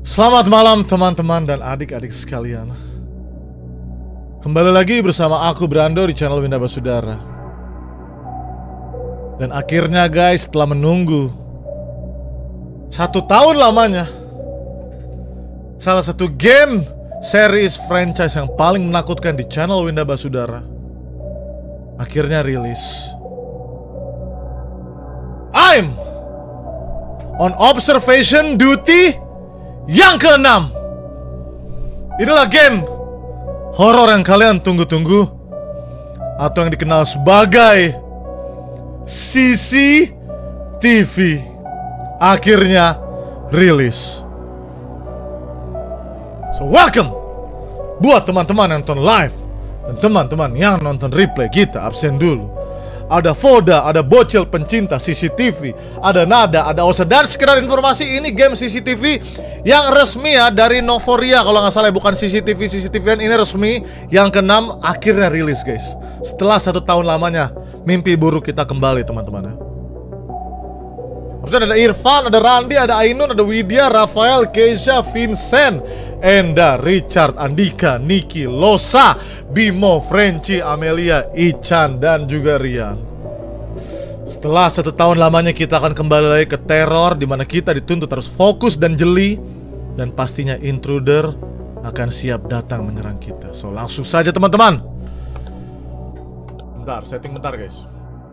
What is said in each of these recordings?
Selamat malam teman-teman dan adik-adik sekalian. Kembali lagi bersama aku Brando di channel Winda Basudara. Dan akhirnya guys, setelah menunggu 1 tahun lamanya, salah satu game series franchise yang paling menakutkan di channel Winda Basudara akhirnya rilis. I'm on observation duty yang ke-6. Inilah game horor yang kalian tunggu-tunggu, atau yang dikenal sebagai CCTV, akhirnya rilis. So welcome buat teman-teman yang nonton live dan teman-teman yang nonton replay. Kita absen dulu. Ada Foda, ada Bocil pencinta CCTV, ada Nada, ada Osa. Dan sekedar informasi, ini game CCTV yang resmi ya dari Novoria kalau nggak salah, bukan CCTV-an. Ini resmi yang ke-6 akhirnya rilis guys. Setelah 1 tahun lamanya mimpi buruk kita kembali teman-teman ya. Maksudnya ada Irfan, ada Randi, ada Ainun, ada Widya, Rafael, Keisha, Vincent, Enda, Richard, Andika, Niki, Losa, Bimo, Frenchie, Amelia, Ichan, dan juga Rian. Setelah 1 tahun lamanya kita akan kembali lagi ke teror, dimana kita dituntut harus fokus dan jeli. Dan pastinya intruder akan siap datang menyerang kita. So langsung saja teman-teman. Bentar, setting bentar guys.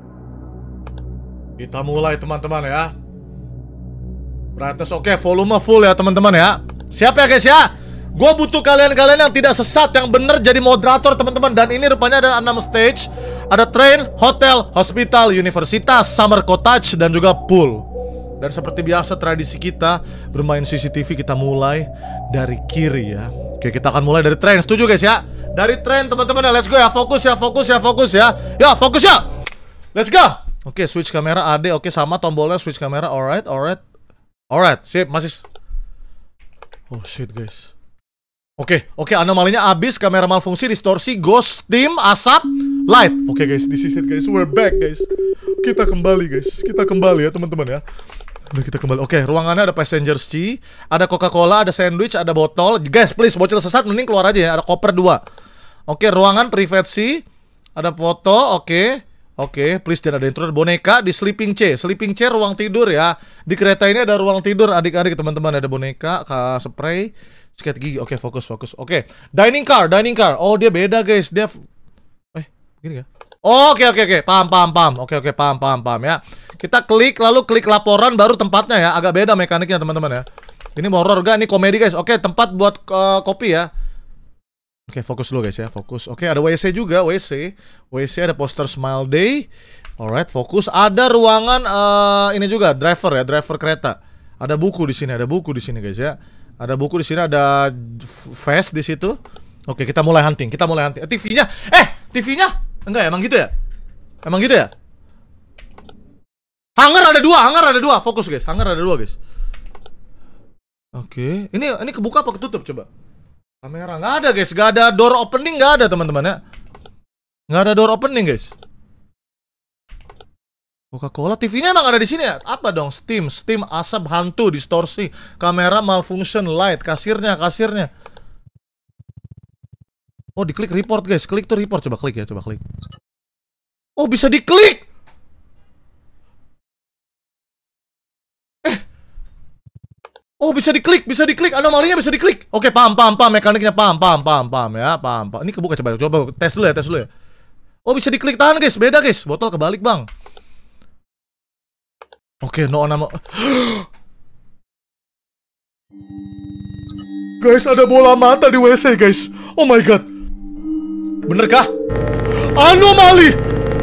Kita mulai teman-teman ya. Brightness oke, volume full ya teman-teman ya. Siap ya guys ya. Gue butuh kalian-kalian yang tidak sesat, yang bener jadi moderator teman-teman. Dan ini rupanya ada 6 stage. Ada train, hotel, hospital, universitas, summer cottage, dan juga pool. Dan seperti biasa tradisi kita bermain CCTV, kita mulai dari kiri ya. Oke, kita akan mulai dari train, setuju guys ya. Dari train teman-teman ya, let's go ya. Fokus ya, fokus ya, fokus ya. Ya, fokus ya. Let's go. Oke, switch kamera AD, oke sama tombolnya switch kamera, alright. Alright, sip, masih. Oh shit guys. Oke, anomalinya abis, kamera malfungsi, distorsi, ghost, steam, asap, light. Oke guys, this is it guys, we're back guys. Kita kembali guys, kita kembali ya teman-teman ya. Udah kita kembali. Oke, ruangannya ada passenger seat, ada Coca-Cola, ada sandwich, ada botol. Guys, please, bocil sesat mending keluar aja ya, ada koper 2. Oke, ruangan privacy, ada foto, oke, please jangan ada intruder. Boneka di sleeping chair ruang tidur ya. Di kereta ini ada ruang tidur adik-adik teman-teman, ada boneka, spray, sikat gigi. Oke, fokus. Oke, dining car. Oh, dia beda guys. Dia begini ya. Oke. Paham. Oke, paham ya. Kita klik, lalu klik laporan baru tempatnya ya. Agak beda mekaniknya teman-teman ya. Ini horror gak? Ini komedi guys. Oke, tempat buat kopi ya. Oke, fokus dulu guys ya, fokus. Oke, ada WC juga, WC ada poster Smile Day. Alright, fokus. Ada ruangan ini juga, driver kereta. Ada buku di sini guys ya. Ada buku di sini, ada vest di situ. Oke, kita mulai hunting. TV-nya. TV-nya? Enggak ya, emang gitu ya? Hanger ada dua. Fokus guys, hanger ada 2 guys. Oke, ini kebuka apa ketutup coba? Kamera nggak ada guys, nggak ada door opening, nggak ada teman-teman ya. Nggak ada door opening guys. Coca-Cola, TV-nya emang ada di sini ya? Apa dong? Steam, asap, hantu, distorsi, kamera malfunction, light, kasirnya. Oh, diklik report guys, klik tuh report, coba klik. Oh, bisa diklik. Oh, bisa diklik, anomalinya bisa diklik. Oke, paham, mekaniknya paham ya, paham. Ini kebuka, coba tes dulu ya. Oh, bisa diklik, tahan guys, beda guys. Botol kebalik bang. Oke, nama. Guys, ada bola mata di WC guys. Oh my god. Bener kah? Anomali.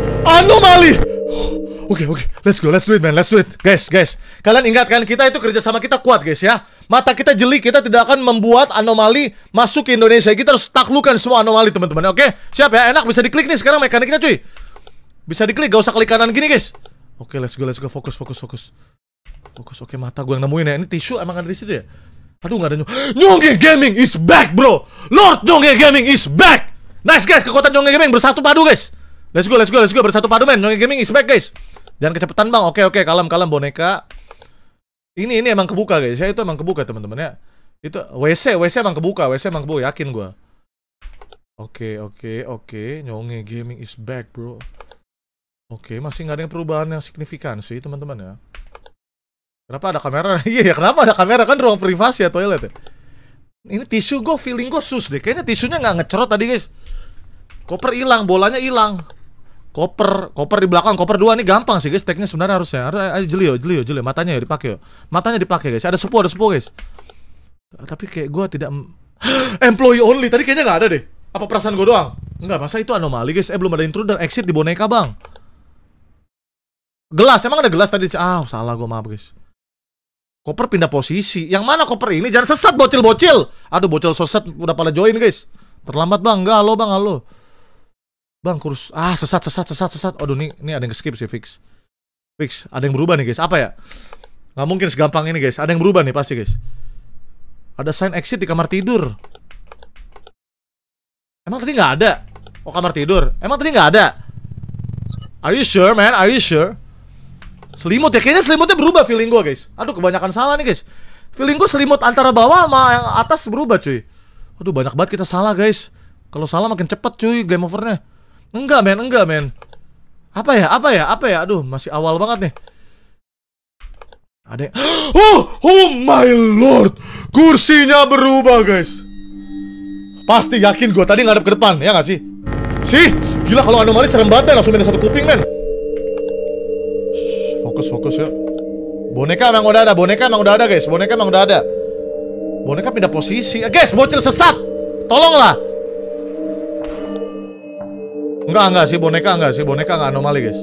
Oke, let's do it man, let's do it. Guys, kalian ingat kan, kita itu kerjasama kita kuat guys ya. Mata kita jeli, kita tidak akan membuat anomali masuk ke Indonesia. Kita harus taklukan semua anomali teman-teman. Oke, siap ya, enak, bisa diklik nih sekarang mekaniknya cuy. Bisa diklik, gak usah klik kanan gini guys. Oke, let's go, fokus. Oke, mata gue yang nemuin ya. Ini tisu emang ada di situ ya? Aduh, gak ada Nyongge Gaming is back bro. Lord Nyongge Gaming is back. Nice guys, kekuatan Nyongge Gaming bersatu padu guys. Let's go, bersatu padu men. Nyongge Gaming is back guys. Jangan kecepatan bang. Oke, kalem boneka. Ini emang kebuka guys ya, itu emang kebuka teman-teman ya. Itu WC emang kebuka, yakin gua. Oke. Nyonge Gaming is back, bro. Oke, masih nggak ada yang perubahan yang signifikan sih, teman-teman ya. Kenapa ada kamera? Iya, kenapa ada kamera? Kan ruang privasi ya, toilet ya. Ini tisu gue, feeling gue sus deh. Kayaknya tisunya nggak ngecerot tadi, guys. Koper hilang, bolanya hilang. Koper di belakang, koper 2 nih gampang sih, guys. Teknya sebenarnya harusnya. Ayo jeli. Matanya ya dipakai. Matanya dipakai, guys. Ada sepuh, guys. Tapi kayak gue tidak employee only. Tadi kayaknya nggak ada deh. Apa perasaan gue doang? Enggak, masa itu anomali, guys. Belum ada intruder, exit di boneka, bang. Gelas, emang ada gelas tadi? Salah gue, maaf, guys. Koper pindah posisi. Yang mana koper ini? Jangan sesat, bocil. Aduh, bocil sesat udah pada join, guys. Terlambat, bang. Enggak, halo, bang, halo. Bang, kurus. Sesat. Aduh, ini ada yang skip sih, fix. Ada yang berubah nih, guys. Apa ya? Nggak mungkin segampang ini, guys. Ada yang berubah nih, pasti, guys. Ada sign exit di kamar tidur. Emang tadi nggak ada? Oh, kamar tidur. Emang tadi nggak ada? Are you sure, man? Are you sure? Selimut ya, kayaknya selimutnya berubah feeling gue, guys. Aduh, kebanyakan salah nih, guys. Feeling gue selimut antara bawah sama yang atas berubah, cuy. Aduh, banyak banget kita salah, guys. Kalau salah makin cepet, cuy, game overnya. Enggak, men. Apa ya? Aduh, masih awal banget nih. Ada. Oh my lord. Kursinya berubah, guys. Pasti yakin gue tadi ngadep ke depan, ya nggak sih? Sih, gila kalau anomali serem banget, men. Langsung pindah satu kuping, men. Fokus ya. Boneka emang udah ada, guys. Boneka pindah posisi. Guys, bocil sesat. Tolonglah. Enggak sih, boneka enggak anomali, guys.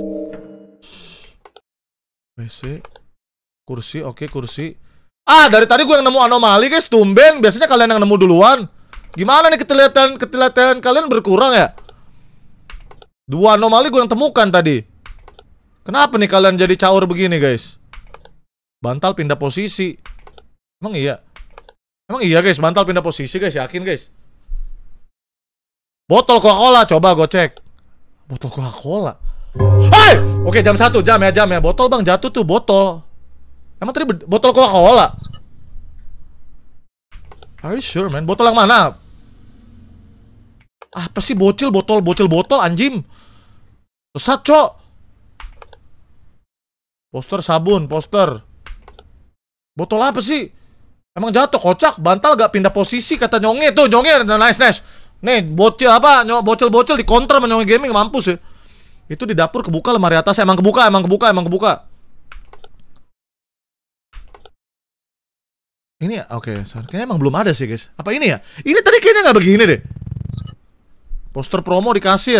WC. Kursi, oke, kursi. Dari tadi gue yang nemu anomali, guys. Tumben, biasanya kalian yang nemu duluan. Gimana nih ketelitian kalian berkurang ya? 2 anomali gue yang temukan tadi. Kenapa nih kalian jadi caur begini, guys? Bantal pindah posisi. Emang iya, guys, bantal pindah posisi, guys. Yakin, guys? Botol Coca-Cola, coba gue cek. Botol Coca-Cola. Hai! Oke, jam 1, jam ya. Botol, bang, jatuh tuh, botol. Emang tadi botol Coca-Cola? Are you sure, man? Botol yang mana? Apa sih bocil botol, anjing. Sesat, cok. Poster sabun, poster. Botol apa sih? Emang jatuh, kocak. Bantal gak pindah posisi, kata Nyonge. Tuh, Nyonge, nice. Nih, bocil di counter sama Nyonge Gaming, mampus ya. Itu di dapur kebuka, lemari atas. Emang kebuka. Ini ya, oke. Kayaknya emang belum ada sih, guys. Apa ini ya? Ini tadi kayaknya gak begini deh. Poster promo di kasir.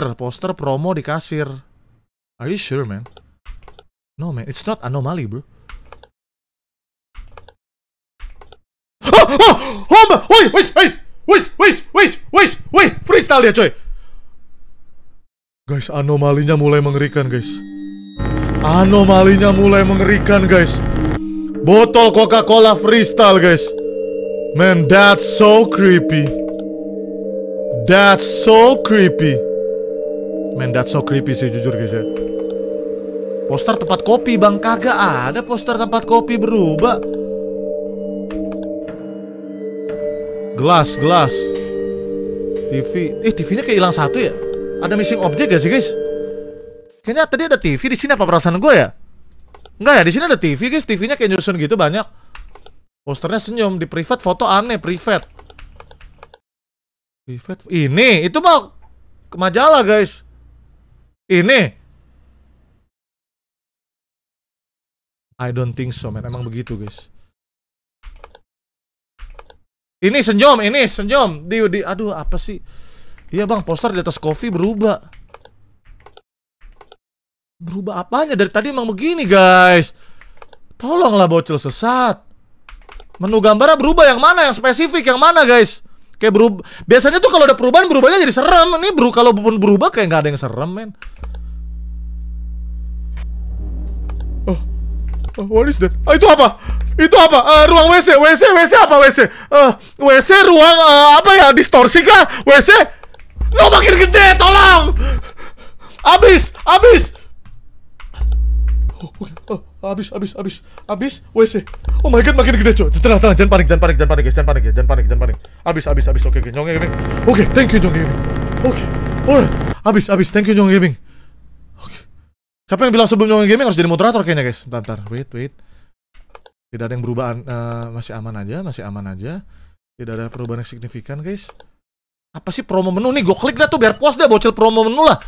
Are you sure, man? No, man, it's not anomaly, bro. Wait, freestyle dia, coy. Guys, anomalinya mulai mengerikan, guys. Botol Coca-Cola freestyle, guys. Man, that's so creepy. Man, that's so creepy sih, jujur, guys ya. Poster tempat kopi, bang. Kagak ada poster tempat kopi berubah. Gelas. TV. TV-nya kayak hilang satu ya? Ada missing object gak sih, guys? Kayaknya tadi ada TV di sini, apa perasaan gue ya? Enggak ya, di sini ada TV, guys. TV-nya kayak nyusun gitu banyak. Posternya senyum. Di private foto aneh, private. Ini, itu mah majalah, guys. Ini. I don't think so, man. Emang begitu, guys. Ini senyum. Aduh, apa sih? Iya, bang, poster di atas kopi berubah. Berubah apanya? Dari tadi emang begini, guys. Tolonglah, bocil sesat. Menu gambarnya berubah, yang mana? Yang spesifik, yang mana, guys? Kayak berubah. Biasanya tuh kalau ada perubahan, berubahnya jadi serem. Ini kalau pun berubah kayak nggak ada yang serem, men. What is that? Itu apa? Ruang WC apa WC? WC ruang apa ya? Distorsi kah? WC? No, makin gede, tolong! Abis! Abis WC. Oh my god, makin gede coy. Tenang, jangan panik guys, jangan panik. Abis. Oke, Nyong Gaming. Oke, thank you Nyong Gaming. Oke, alright. Abis, thank you Nyong Gaming. Oke. Siapa yang bilang sebelum Nyong Gaming harus jadi moderator kayaknya guys? Bentar, wait. Tidak ada yang berubah, masih aman aja. Tidak ada perubahan yang signifikan guys. Apa sih promo menu nih? Gue klik dah tuh biar puas dah bocil promo menu lah.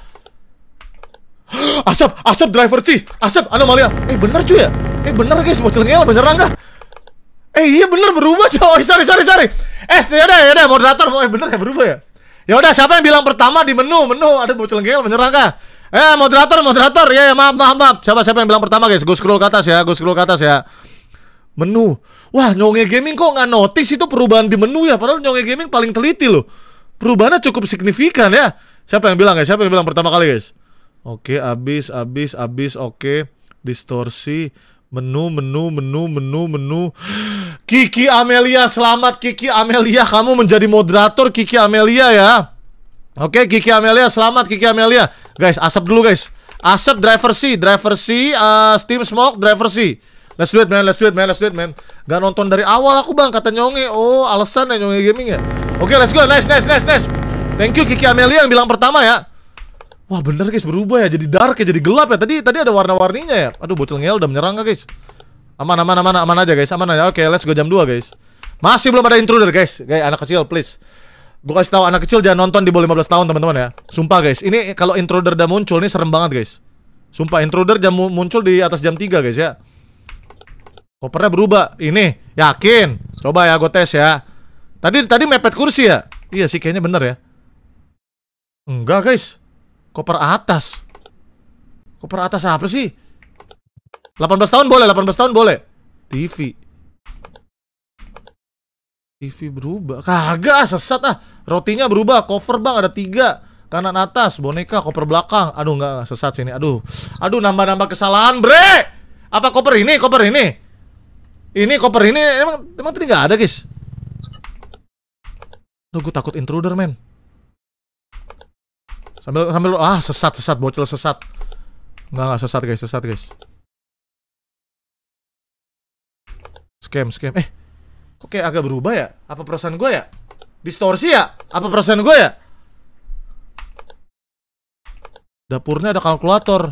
Asap driver C, asap anomalia. Bener cuy ya? Bener guys, bocil ngel beneran gak? Iya bener berubah coy. Sorry. Ya moderator mau bener ya berubah ya. Ya udah, siapa yang bilang pertama di menu ada bocil ngel beneran kah? Moderator. Ya maaf. Siapa yang bilang pertama guys? Gue scroll ke atas ya. Menu. Wah, Nyonge Gaming kok nggak notice itu perubahan di menu ya? Padahal Nyonge Gaming paling teliti loh. Perubahannya cukup signifikan ya. Siapa yang bilang guys? Siapa yang bilang pertama kali guys? Oke, abis. Oke, distorsi. Menu. Kiki Amelia, selamat Kiki Amelia, kamu menjadi moderator Kiki Amelia ya. Oke, Kiki Amelia, selamat Kiki Amelia. Guys, asap dulu guys. Asap driver C, Steam Smoke driver C. Let's do it man. Gak nonton dari awal aku bang, kata Nyonge. Oh, alasan ya Nyonge Gaming ya. Oke, let's go, nice. Thank you Kiki Amelia yang bilang pertama ya. Wah bener guys, berubah ya, jadi dark ya, jadi gelap ya. Tadi ada warna-warninya ya. Aduh, bocil ngel udah menyerang gak guys? Aman aja guys, aman aja. Oke, let's go jam 2 guys. Masih belum ada intruder guys. Guys, anak kecil please. Gue kasih tahu anak kecil jangan nonton di bawah 15 tahun teman-teman ya. Sumpah guys, ini kalau intruder udah muncul nih serem banget guys. Sumpah intruder muncul di atas jam 3 guys ya. Kopernya berubah. Ini, yakin. Coba ya, gue tes ya. Tadi mepet kursi ya? Iya sih kayaknya bener ya. Enggak guys. Koper atas apa sih? 18 tahun boleh. TV berubah. Kagak, sesat ah. Rotinya berubah, cover bang ada 3. Kanan atas, boneka, koper belakang. Aduh enggak, sesat sini. Aduh, nambah kesalahan, bre. Apa koper ini? Ini koper ini emang tadi nggak ada, guys. Aduh, gue takut intruder, men. Sambil sesat, bocil sesat. Enggak, sesat, guys. Scam. Kok kayak agak berubah ya? Apa perasaan gue ya? Distorsi ya? Apa perasaan gue ya? Dapurnya ada kalkulator.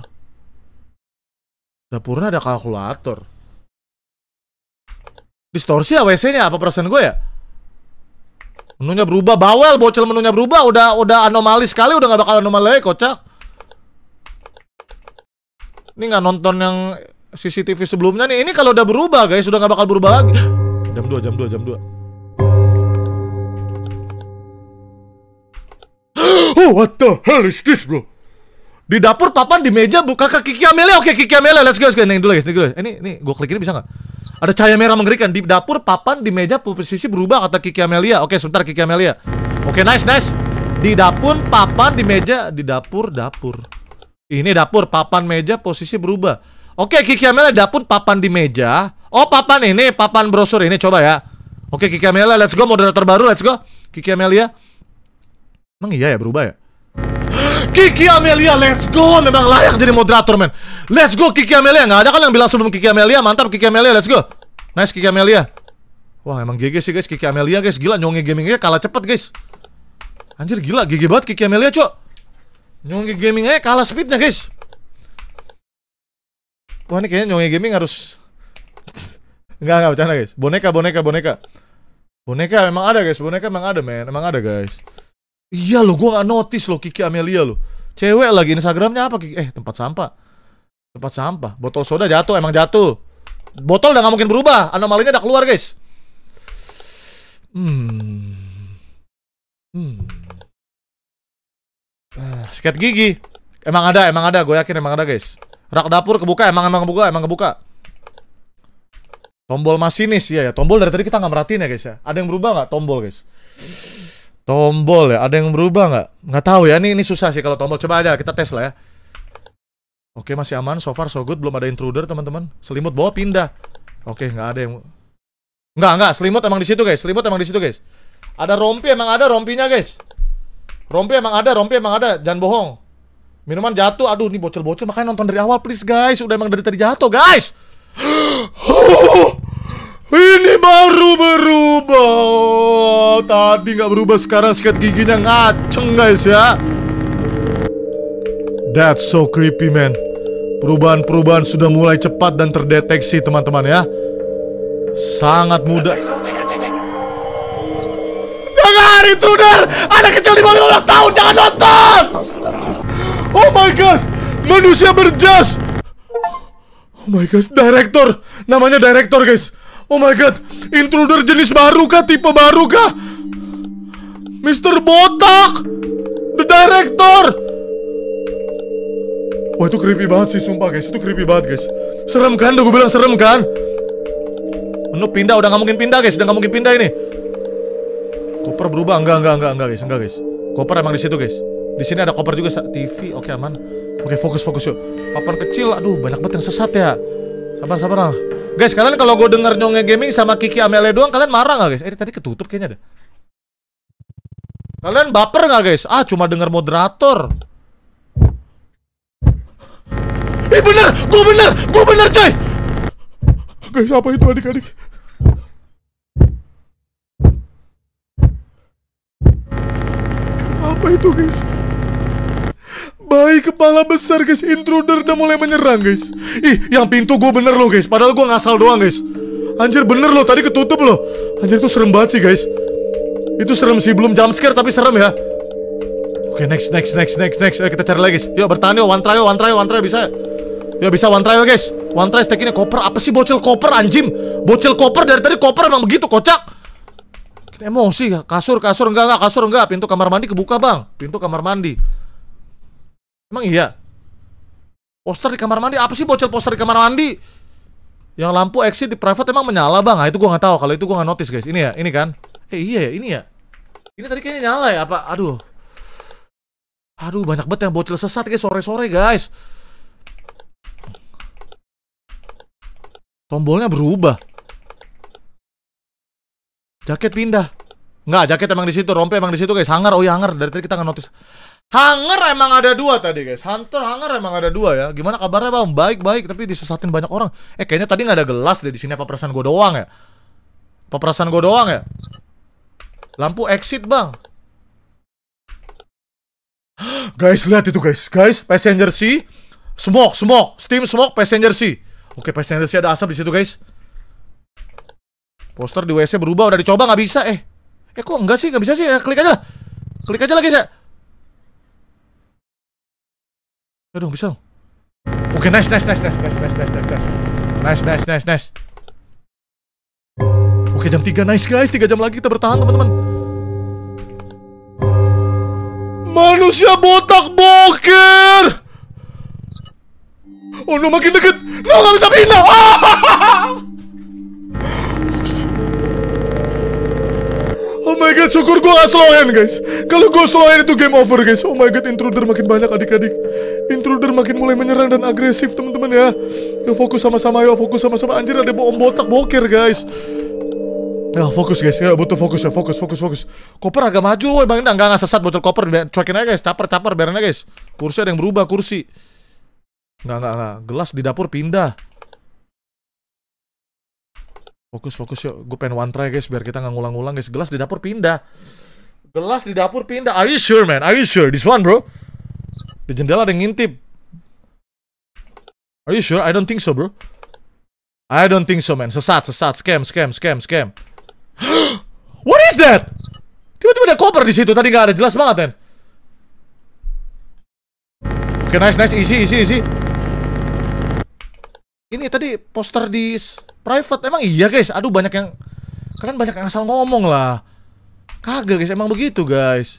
Distorsi ya WC-nya? Apa perasaan gue ya? Menunya berubah, bawel bocil, menunya berubah. Udah anomali sekali, udah gak bakal anomali lagi, kocak. Ini gak nonton yang CCTV sebelumnya nih. Ini kalau udah berubah guys, udah gak bakal berubah lagi. Jam 2. Oh, what the hell is this, bro? Di dapur, papan, di meja, buka ke Kiki Amelia. Oke, Kiki Amelia, let's go. Ini dulu guys. Ini gue klik ini bisa gak? Ada cahaya merah mengerikan. Di dapur, papan, di meja, posisi berubah, kata Kiki Amelia. Oke, sebentar Kiki Amelia. Oke, nice. Di dapur, papan, di meja, di dapur. Ini dapur, papan, meja, posisi berubah. Oke, Kiki Amelia, dapur, papan, di meja. Oh, papan ini, papan brosur ini, coba ya. Oke, Kiki Amelia, let's go, moderator baru, let's go. Kiki Amelia. Emang iya ya, berubah ya? Kiki Amelia, let's go. Memang layak jadi moderator, men. Let's go, Kiki Amelia. Nggak ada kan yang bilang sebelum Kiki Amelia. Mantap, Kiki Amelia, let's go. Nice, Kiki Amelia. Wah, emang GG sih, guys. Kiki Amelia, guys. Gila, Nyonge Gamingnya kalah cepet, guys. Anjir, gila. GG banget Kiki Amelia, cok. Nyonge Gamingnya kalah speednya, guys. Wah, ini kayaknya Nyonge Gaming harus... Enggak, bercanda, guys. Boneka. Boneka emang ada, guys. Boneka emang ada, men. Emang ada, guys. Iya loh, gue gak notice loh Kiki Amelia loh. Cewek lagi, Instagramnya apa Kiki? Tempat sampah. Botol soda jatuh, emang jatuh. Botol udah gak mungkin berubah. Anomalinya udah keluar, guys. Sikat gigi. Emang ada. Gue yakin emang ada, guys. Rak dapur kebuka, emang kebuka. Tombol masinis, ya. Tombol dari tadi kita gak merhatiin ya, guys ya. Ada yang berubah gak tombol, guys? Tombol ya, ada yang berubah nggak? Nggak tahu ya, ini susah sih kalau tombol. Coba aja kita tes lah ya. Oke, masih aman, so far so good, belum ada intruder teman-teman. Selimut bawah pindah. Oke, nggak ada yang... Nggak, selimut emang di situ guys. Ada rompi, emang ada rompinya guys. Rompi emang ada, jangan bohong. Minuman jatuh, aduh ini bocil-bocil, makanya nonton dari awal please guys. Udah emang dari tadi jatuh guys. Ini baru berubah. Oh, tadi nggak berubah, sekarang sikat giginya ngaceng guys ya. That's so creepy man. Perubahan-perubahan sudah mulai cepat dan terdeteksi teman-teman ya. Sangat mudah. Jangan, intruder! Anak kecil di bawah 15 tahun, jangan nonton! Oh my god, manusia berjas. Oh my god, director. Namanya director guys. Oh my god, intruder jenis baru kah? Tipe baru kah? Mr. Botak, the director. Wah itu creepy banget sih, sumpah guys. Itu creepy banget guys. Serem kan, udah gue bilang serem kan. Menu pindah, udah gak mungkin pindah guys. Udah gak mungkin pindah ini. Koper berubah, enggak guys. Koper emang di situ guys. Di sini ada koper juga, TV. Oke aman. Oke fokus yuk. Papan kecil, aduh banyak banget yang sesat ya. Sabar lah. Guys, kalian kalau gue denger Nyonge Gaming sama Kiki Amelia doang, kalian marah gak guys? Tadi ketutup kayaknya deh. Kalian baper gak guys? Ah, cuma denger moderator. Bener, gue bener coy. Guys, apa itu adik-adik? Apa itu guys? Bayi kepala besar guys, intruder udah mulai menyerang guys. Ih, yang pintu gue bener loh guys. Padahal gue ngasal doang guys. Anjir bener loh, tadi ketutup loh. Anjir itu serem banget sih guys. Itu serem sih, belum jump scare tapi serem ya. Oke, next. Ayo kita cari lagi guys. Yuk bertahan yuk, one try bisa. Yuk bisa one try guys. One try stack ini koper. Apa sih bocil koper anjim? Bocil koper dari tadi koper emang begitu kocak. Emosi ya. Kasur enggak. Pintu kamar mandi kebuka bang. Pintu kamar mandi. Emang iya? Poster di kamar mandi, apa sih bocil poster di kamar mandi? Yang lampu exit di private emang menyala bang? Nah itu gue nggak tahu, kalau itu gue nggak notice guys. Ini ya, ini kan? Iya ya, ini ya. Ini tadi kayaknya nyala ya, apa? Aduh banyak banget yang bocil sesat guys, sore-sore guys. Tombolnya berubah. Jaket pindah. Nggak, jaket emang di situ, rompe emang di situ guys. Hanger, oh iya hanger, dari tadi kita nggak notice. Hanger emang ada 2 tadi guys. Hanger emang ada 2 ya. Gimana kabarnya bang? Baik tapi disesatin banyak orang. Kayaknya tadi nggak ada gelas deh di sini. Apa perasaan gue doang ya? Lampu exit bang. Guys lihat itu guys. Passenger C. Smoke. Steam smoke. Passenger C. Oke, passenger C ada asap di situ guys. Poster di WC berubah. Udah dicoba nggak bisa. Kok enggak sih? Nggak bisa sih. Klik aja lah guys ya. Aduh, bisa dong. Oke, nice. Oke, jam 3, nice guys. 3 jam lagi kita bertahan, teman-teman. Manusia botak boker. Oh, no, makin deket. No, gak bisa pindah. Oh my god, syukur gue gak slow hand guys. Kalau gue slow hand itu game over guys. Oh my god, intruder makin banyak adik-adik. Intruder makin mulai menyerang dan agresif teman-teman ya. Yuk fokus sama-sama. Anjir ada bom botak boker guys. Ya fokus guys, ya butuh fokus ya. Fokus. Koper agak maju woy bang. Enggak sesat botol koper. Cuekin aja guys, caper biarin aja guys. Kursi ada yang berubah, kursi. Enggak. Gelas di dapur pindah. Fokus yuk. Gue pengen one try guys biar kita nggak ngulang-ngulang guys. Gelas di dapur pindah. Are you sure man? This one bro? Di jendela ada yang ngintip. Are you sure? I don't think so bro. I don't think so man. Sesat. Scam. What is that? Tiba-tiba ada koper di situ. Tadi nggak ada, jelas banget kan? Oke, nice. Easy. Ini tadi poster di private. Emang iya guys. Aduh kalian banyak yang asal ngomong lah. Kagak guys, emang begitu guys.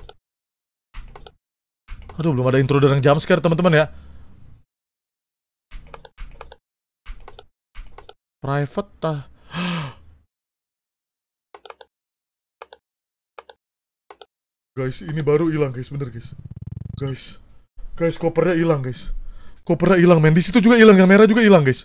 Aduh, belum ada intruder yang jump scare teman-teman ya. Private Guys, ini baru hilang guys, bener guys. Guys, kopernya hilang guys. Men. Di situ juga hilang, yang merah juga hilang guys.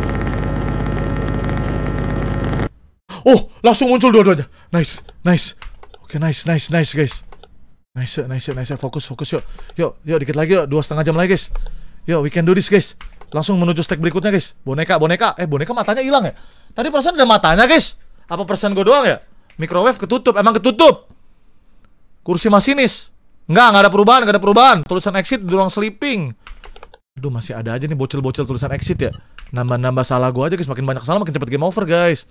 Oh, langsung muncul dua-duanya. Nice. Oke, nice guys. Nice. Fokus yuk. Yuk, dikit lagi yuk. 2,5 jam lagi guys. Yuk, we can do this guys. Langsung menuju stage berikutnya guys. Boneka. Boneka matanya hilang ya? Tadi perasaan ada matanya guys. Apa perasaan gue doang ya? Microwave ketutup, emang ketutup. Kursi masinis. Nggak ada perubahan. Tulisan exit di ruang sleeping. Aduh, masih ada aja nih bocil-bocil tulisan exit ya. Nambah-nambah salah gue aja guys. Makin banyak salah makin cepet game over guys.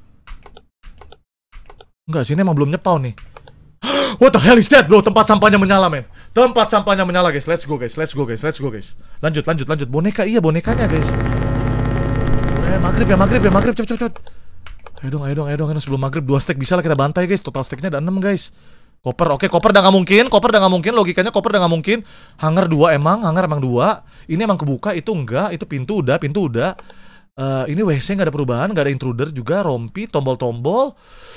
Enggak, sini emang belum nyepau nih. What the hell is that bro? Tempat sampahnya menyala men. Tempat sampahnya menyala guys. Let's go guys. Lanjut. Boneka, iya bonekanya guys. Maghrib cepet. Ayo dong sebelum maghrib 2 stack bisa lah kita bantai guys. Total stacknya ada 6 guys. Koper, oke, koper udah nggak mungkin. Logikanya koper udah nggak mungkin. Hanger 2 emang 2. Ini emang kebuka, itu enggak. Itu pintu udah. Ini WC nggak ada perubahan, nggak ada intruder juga. Rompi, tombol-tombol.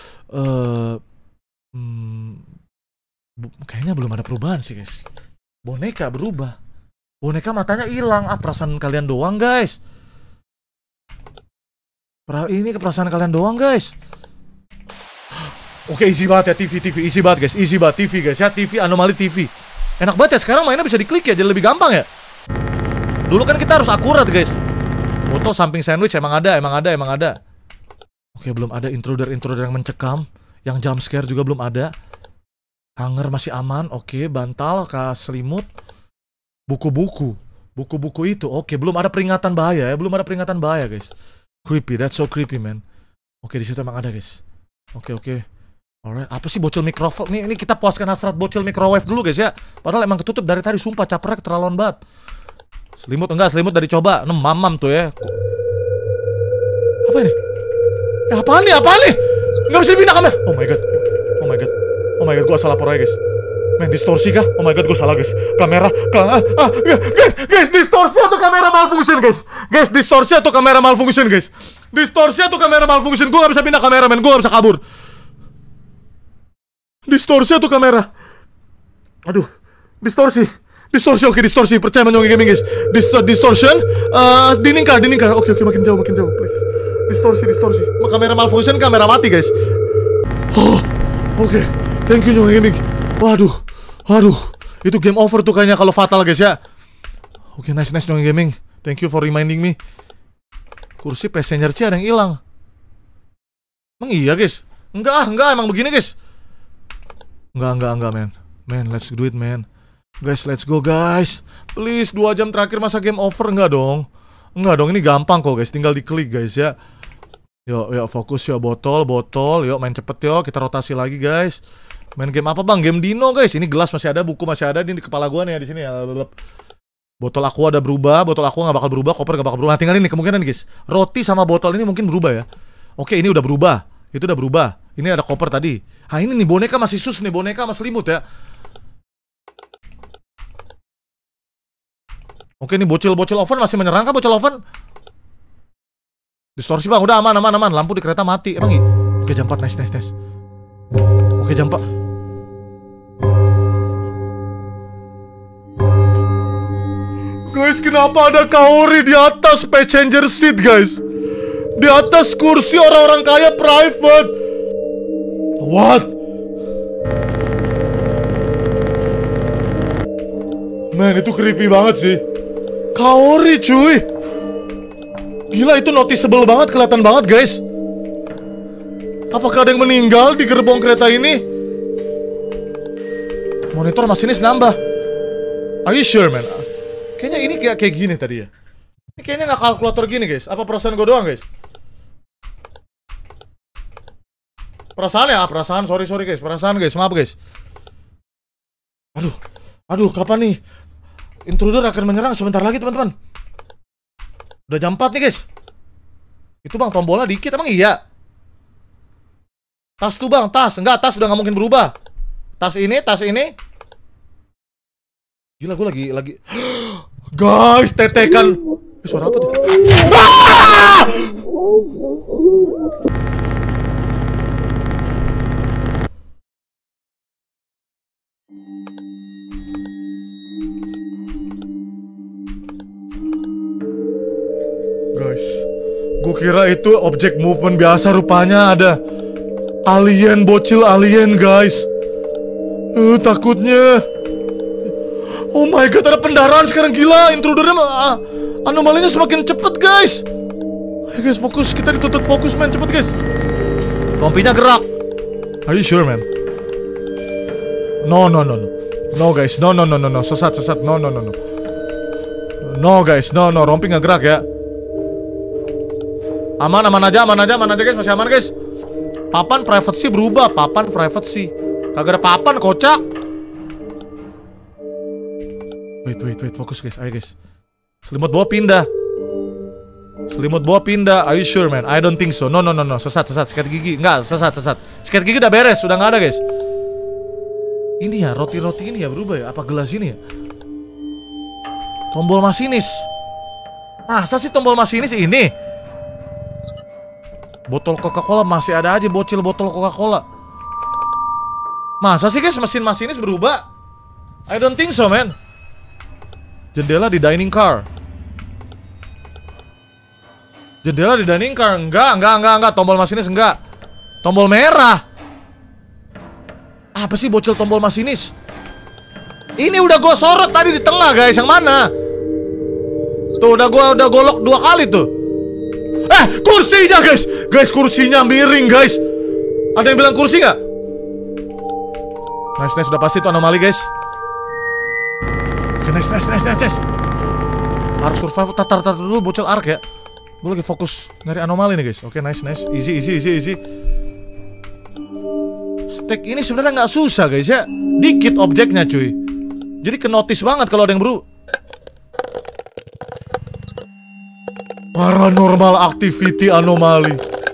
Kayaknya belum ada perubahan sih guys. Boneka berubah. Boneka matanya hilang. Perasaan kalian doang guys. Ini keperasaan kalian doang guys. Oke, easy banget ya TV. Easy banget TV guys ya. TV, anomali TV. Enak banget ya, sekarang mainnya bisa diklik ya, jadi lebih gampang ya. Dulu kan kita harus akurat guys. Foto samping sandwich emang ada. Oke, belum ada intruder yang mencekam. Yang jump scare juga belum ada. Hanger masih aman. Oke, bantal, selimut. Buku-buku itu. Oke, belum ada peringatan bahaya ya. Guys. Creepy, that's so creepy man. Oke, di situ emang ada guys. Oke. Alright, apa sih bocil microwave? Ini kita puaskan hasrat bocil microwave dulu guys ya. Padahal emang ketutup dari tadi, sumpah capernya keterlaluan banget. Selimut dari coba. Mamam tuh ya. Apa ini? Apaan nih? Nggak bisa dipindah kamera. Oh my god, gua salah aja guys. Men, distorsi kah? Oh my god, gua salah guys. Guys, distorsi atau kamera malfunction guys. Distorsi atau kamera malfunction. Gua nggak bisa pindah kamera men, gua nggak bisa kabur. Distorsi atau kamera? Aduh, distorsi. Oke, distorsi. Percaya Nyongi Gaming guys. Distortion. Dinding kah? Oke, makin jauh, please. Distorsi. Kamera malfunction, kamera mati guys. Oke. Thank you Nyongi Gaming. Waduh. Itu game over tuh kayaknya kalau fatal guys ya. Oke, nice Nyongi Gaming. Thank you for reminding me. Kursi passenger chair yang hilang. Emang iya guys? Enggak, emang begini guys. Enggak man, let's do it man. Guys, let's go guys. Please, 2 jam terakhir masa game over. Enggak dong, ini gampang kok guys. Tinggal diklik guys ya. Yuk fokus ya, botol. Yuk main cepet yuk, kita rotasi lagi guys. Main game apa bang? Game Dino guys. Ini gelas masih ada, buku masih ada di kepala gua nih ya, di sini ya. Botol aqua ada berubah, botol aqua nggak bakal berubah, koper nggak bakal berubah. Nah, tinggal ini kemungkinan guys. Roti sama botol ini mungkin berubah ya. Oke, ini udah berubah. Itu udah berubah. Ini ada koper tadi. Ini nih boneka masih sus nih, boneka sama selimut ya. Oke, ini bocil oven masih menyerang kah bocil oven? Distorsi bang, udah aman. Lampu di kereta mati. Emang iya? Oke, jam 4, nice. Oke, jam 4. Guys, kenapa ada Kaori di atas passenger seat guys? Di atas kursi orang-orang kaya private. What? Man, itu creepy banget sih. Kaori cuy. Gila, itu noticeable banget, kelihatan banget guys. Apakah ada yang meninggal di gerbong kereta ini? Monitor masinis nambah. Are you sure man? Kayaknya ini kayak gini tadi ya. Ini kayaknya nggak kalkulator gini guys. Apa perasaan gue doang guys? Perasaan ya? Perasaan, sorry guys. Perasaan guys, maaf guys. Aduh, kapan nih? Intruder akan menyerang sebentar lagi teman-teman. Udah jam 4 nih guys. Itu bang, tombolnya dikit, emang iya? Tas tuh bang, tas. Enggak, tas udah nggak mungkin berubah. Tas ini. Gila, gue lagi guys, tetekan. Suara apa tuh? Guys, gue kira itu objek movement biasa, rupanya ada bocil alien guys. Takutnya. Oh my god, ada pendarahan sekarang, gila. Intrudernya Anomalinya semakin cepet guys. Ayo guys, fokus. Kita dituntut fokus men. Cepet guys. Rompinya gerak. Are you sure man? No guys, no. Sesat. No. No guys, no. Rompi nggak gerak ya. Aman aja guys. Masih aman guys. Papan privacy berubah. Papan privacy. Kagak ada papan, kocak. Wait. Fokus guys. Ayo guys. Selimut bawah pindah. Are you sure man? I don't think so. No. Sesat. Sikat gigi. Enggak, sesat. Sikat gigi udah beres. Udah nggak ada guys. Ini ya, roti-roti ini ya berubah ya. Apa gelas ini ya? Tombol masinis. Masa sih tombol masinis ini? Botol Coca-Cola masih ada aja, bocil botol Coca-Cola. Masa sih guys mesin masinis berubah? I don't think so man. Jendela di dining car. Enggak. Tombol masinis enggak. Tombol merah. Apa sih bocil tombol masinis? Ini udah gue sorot tadi di tengah guys. Yang mana? Tuh udah golok 2 kali tuh. Kursinya guys. Guys, kursinya miring guys. Ada yang bilang kursi nggak? Nice, udah pasti itu anomali guys. Oke, nice. Ark survival, tatar dulu bocil Ark ya. Gue lagi fokus nyari anomali nih guys. Oke, nice. Easy. Stack ini sebenarnya nggak susah guys ya. Dikit objeknya cuy. Jadi kenotis banget kalau ada yang baru. Paranormal activity anomali.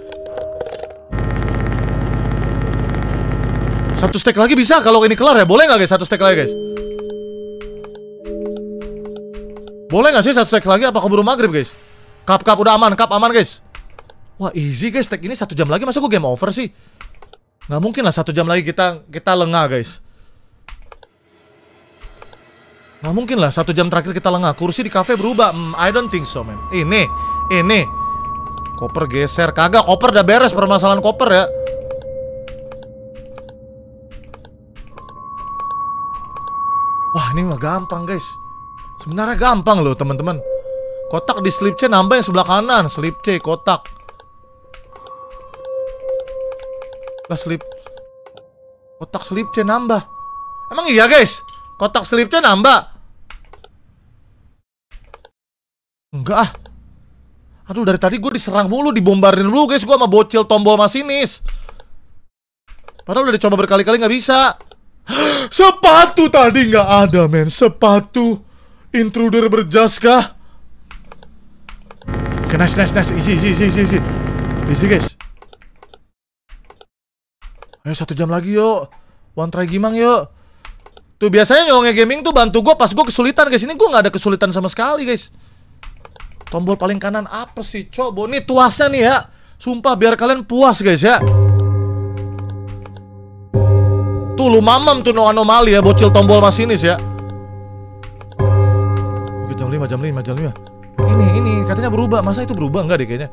Satu stack lagi bisa kalau ini kelar ya. Boleh nggak guys satu stack lagi guys? Boleh nggak sih satu stack lagi? Apa keburu maghrib guys? Cup udah aman, aman guys. Wah easy guys, stack ini 1 jam lagi. Masa gue game over sih? Nggak mungkin lah 1 jam lagi kita lengah guys. Nggak mungkin lah 1 jam terakhir kita lengah. Kursi di cafe berubah. I don't think so man. Ini koper geser. Kagak, koper udah beres. Permasalahan koper ya. Wah ini mah gampang guys. Sebenarnya gampang loh teman-teman. Kotak di slip C nambah yang sebelah kanan. Slip C kotak. Lah kotak slip C nambah. Emang iya guys? Kotak slip C nambah? Enggak ah. Aduh dari tadi gue diserang mulu, dibombardir mulu guys. Gue sama bocil tombol masinis. Padahal udah dicoba berkali-kali gak bisa. Sepatu tadi gak ada men. Sepatu. Intruder berjas kah? Oke nice. Easy guys. Ayo 1 jam lagi yuk. One try gimang yuk. Tuh biasanya nyonge gaming tuh bantu gue pas gue kesulitan guys. Ini gue gak ada kesulitan sama sekali guys. Tombol paling kanan apa sih coba? Nih tuasnya nih ya. Sumpah biar kalian puas guys ya. Tuh lu mamam tuh no anomali ya. Bocil tombol masinis ya. Oke jam 5. Ini katanya berubah. Masa itu berubah? Enggak deh kayaknya.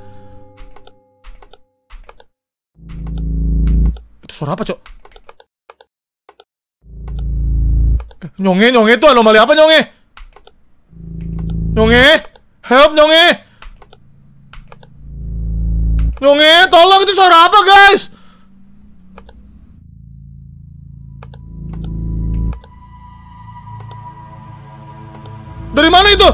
Itu suara apa cok? Nyonge tuh anomali apa nyonge? Help nyonge, tolong itu suara apa guys? Dari mana itu?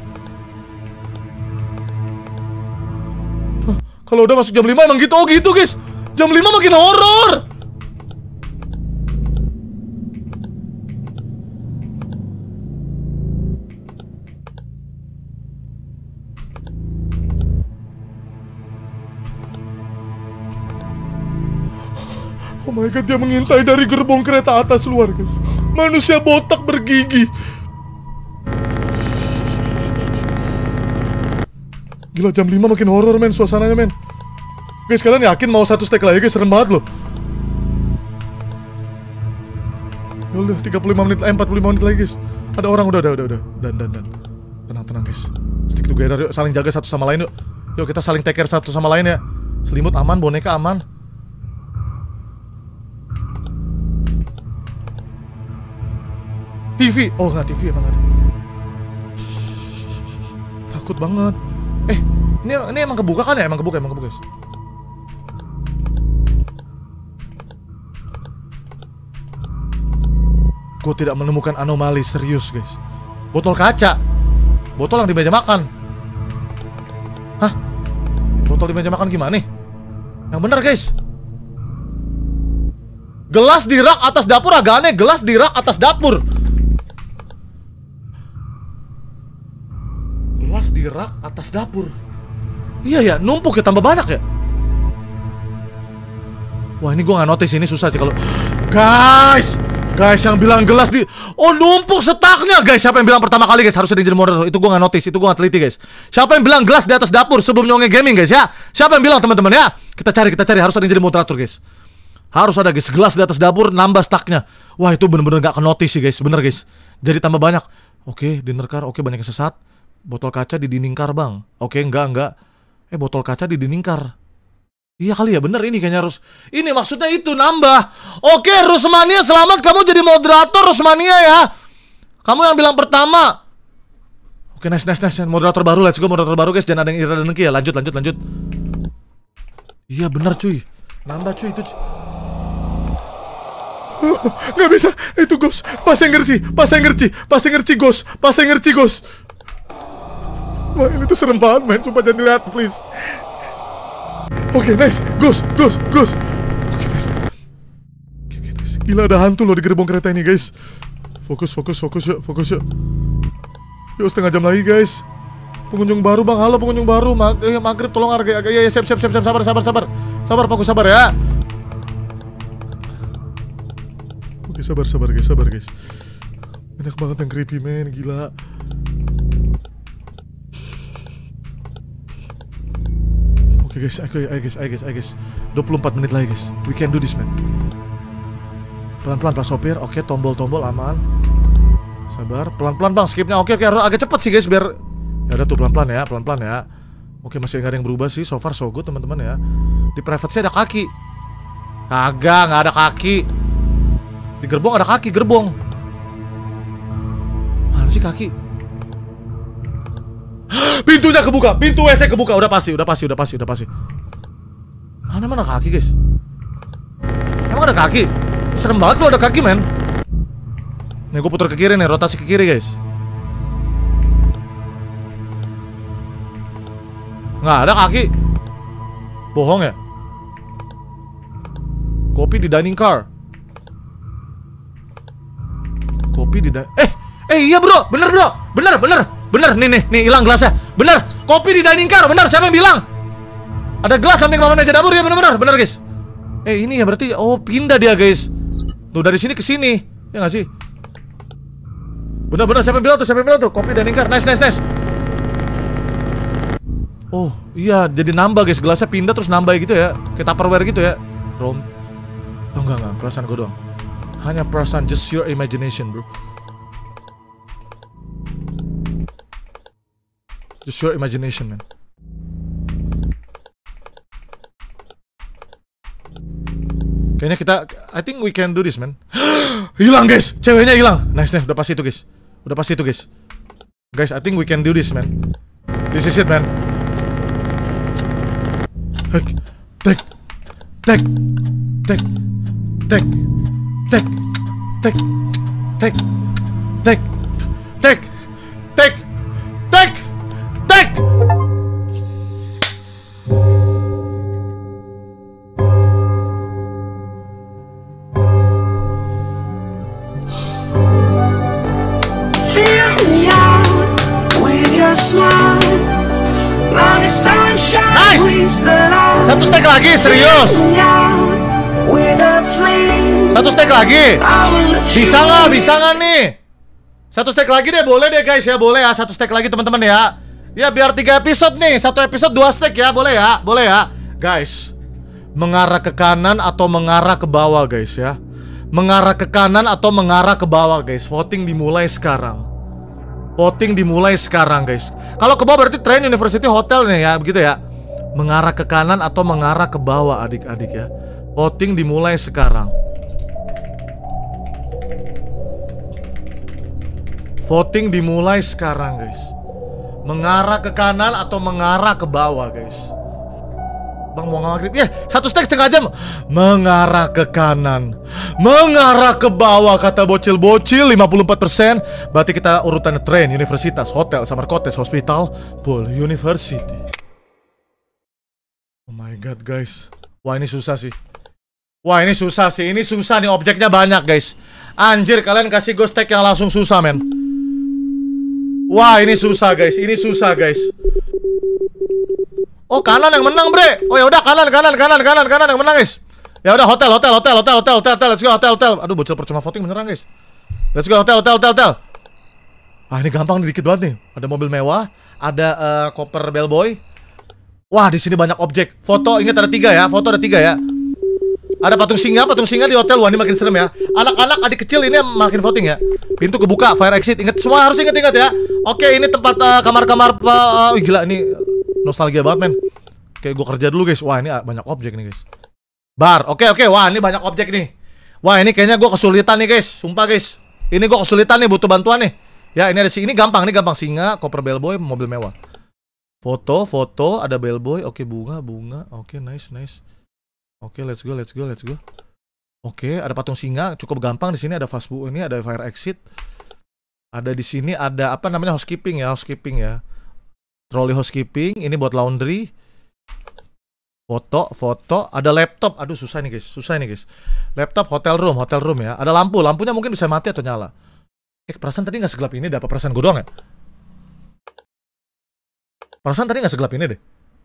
Kalau udah masuk jam 5 emang gitu, gitu guys. Jam 5 makin horor. Oh my god, dia mengintai dari gerbong kereta atas luar guys. Manusia botak bergigi. Gila jam 5 makin horor men suasananya men. Guys kalian yakin mau satu stack lagi guys? Serem banget loh. Udah 35 menit, 45 menit lagi guys. Ada orang udah. Dan. Tenang guys. Stick together yuk, saling jaga satu sama lain yuk. Yuk kita saling take care satu sama lain ya. Selimut aman, boneka aman. TV, oh nggak TV emang ada. takut banget. Ini emang kebuka kan ya? Emang kebuka guys. Gue tidak menemukan anomali serius guys. Botol kaca. Botol yang di meja makan. Hah? Botol di meja makan gimana nih? Yang bener guys. Gelas di rak atas dapur agak aneh. Gelas di rak atas dapur. Gelas di rak atas dapur. Iya ya, numpuk ya, tambah banyak ya. Wah ini gue gak notice, ini susah sih kalau. Guys yang bilang gelas di. Oh numpuk setaknya guys. Siapa yang bilang pertama kali guys harusnya jadi moderator? Itu gue gak notice, itu gue gak teliti guys. Siapa yang bilang gelas di atas dapur sebelum nyonge gaming guys ya? Siapa yang bilang teman-teman ya? Kita cari harus ada yang jadi moderator guys. Harus ada guys, gelas di atas dapur nambah staknya. Wah itu bener-bener gak ke-notice sih guys, bener guys. Jadi tambah banyak. Oke, dinner car, oke banyak yang sesat. Botol kaca di dinding car bang. Oke, enggak. Botol kaca di dinding car. Iya kali ya, bener ini kayaknya harus. Ini maksudnya itu nambah. Oke, Rusmania selamat kamu jadi moderator Rusmania ya. Kamu yang bilang pertama. Oke, nice. Moderator baru, let's go moderator baru guys. Jangan ada yang ira dan dengki ya. Lanjut. Iya bener cuy. Nambah cuy itu. Nggak bisa, itu ghost. Pas ngerti ghost. Wah ini tuh serem banget men, sumpah jangan dilihat please. Oke, nice, ghost. Oke, nice. Gila ada hantu loh di gerbong kereta ini guys. Fokus ya. Yuk setengah jam lagi guys. Pengunjung baru bang, halo pengunjung baru. Maghrib tolong harga. Ya siap, sabar fokus sabar ya. Oke sabar guys. Enak banget yang creepy men, gila. Oke guys, ayo guys. 24 menit lagi guys. We can do this man. Pelan-pelan Pak Sopir. Oke, tombol aman. Sabar, pelan-pelan bang skipnya. Oke, harus agak cepet sih guys biar. Ya udah tuh pelan-pelan ya. Oke, masih nggak ada yang berubah sih. So far so good teman-teman ya. Di private sih ada kaki. Kagak, nggak ada kaki. Di gerbong ada kaki, gerbong. Mana sih kaki? Pintunya kebuka, pintu WC kebuka. Udah pasti. Mana kaki guys? Emang ada kaki? Serem banget kalau ada kaki men. Nih gue putar ke kiri nih, rotasi ke kiri guys. Nggak ada kaki. Bohong ya? Kopi di dining car. Iya bro, bener bro. Bener, nih hilang gelasnya. Bener, kopi di dining car, bener, siapa yang bilang? Ada gelas samping mama meja dapur ya, bener guys. Ini ya berarti, pindah dia guys. Tuh dari sini ke sini, ya nggak sih? Bener, siapa yang bilang tuh, kopi dining car, nice. Oh iya, jadi nambah guys, gelasnya pindah terus nambah gitu ya, kayak Tupperware gitu ya. Rom, enggak, perasaan gue doang. Hanya perasaan, just your imagination bro. Just your imagination man. Kayaknya kita, I think we can do this man. Hilang guys, ceweknya hilang. Nice, udah pasti itu guys. Guys, I think we can do this man. This is it man. Take. Nice. Satu stack lagi, serius. Satu stack lagi. Bisa nggak nih? Satu stack lagi deh, boleh deh guys ya, boleh ya. Satu stack lagi teman-teman ya. Ya biar 3 episode nih, satu episode 2 stack ya, boleh ya. Guys, mengarah ke kanan atau mengarah ke bawah guys ya. Mengarah ke kanan atau mengarah ke bawah guys. Voting dimulai sekarang. Guys. Kalau ke bawah berarti Trent University Hotel nih ya, begitu ya. Mengarah ke kanan atau mengarah ke bawah adik-adik ya. Voting dimulai sekarang. Mengarah ke kanan atau mengarah ke bawah, guys? Bang mau maghrib. Ya, 1,5 jam. Mengarah ke kanan, mengarah ke bawah, kata bocil-bocil. 54%. Berarti kita urutan train, universitas, hotel, summer cottage, hospital, pool, university. Oh my god, guys. Wah, ini susah sih. Wah, ini susah sih. Ini susah nih, objeknya banyak, guys. Anjir, kalian kasih gue stack yang langsung susah, men. Wah, ini susah, guys. Ini susah, guys. Oh, kanan yang menang, bre. Oh, ya udah kanan yang menang, guys. Ya udah hotel. Let's go hotel. Aduh, bocil percuma voting beneran, guys. Let's go hotel. Ah, ini gampang nih, dikit banget nih. Ada mobil mewah, ada koper bellboy. Wah, di sini banyak objek. Foto, ingat ada 3 ya. Foto ada 3 ya. Ada patung singa di hotel. Wah, ini makin serem ya. Anak-anak, adik kecil ini makin voting ya. Pintu kebuka, fire exit. Ingat semua, harus ingat ya. Oke, ini tempat kamar-kamar. Wih, gila, ini nostalgia banget, men. Oke, gue kerja dulu, guys. Wah, ini banyak objek nih, guys. Bar, oke. Wah, ini banyak objek nih. Wah, ini kayaknya gue kesulitan nih, guys. Sumpah, guys. Ini gue kesulitan nih, butuh bantuan nih. Ya, ini ada ini gampang. Singa, koper bellboy, mobil mewah. Foto, ada bellboy. Oke, bunga. Oke, nice. Oke, let's go. Oke, ada patung singa, cukup gampang. Di sini ada fast food, ini ada fire exit. Ada di sini ada apa namanya, housekeeping ya. Trolley housekeeping, ini buat laundry. Foto, ada laptop. Aduh, susah nih guys. Laptop, hotel room ya. Ada lampunya mungkin bisa mati atau nyala. Perasaan tadi nggak segelap ini deh, apa perasaan gue doang ya? Perasaan tadi nggak segelap ini deh.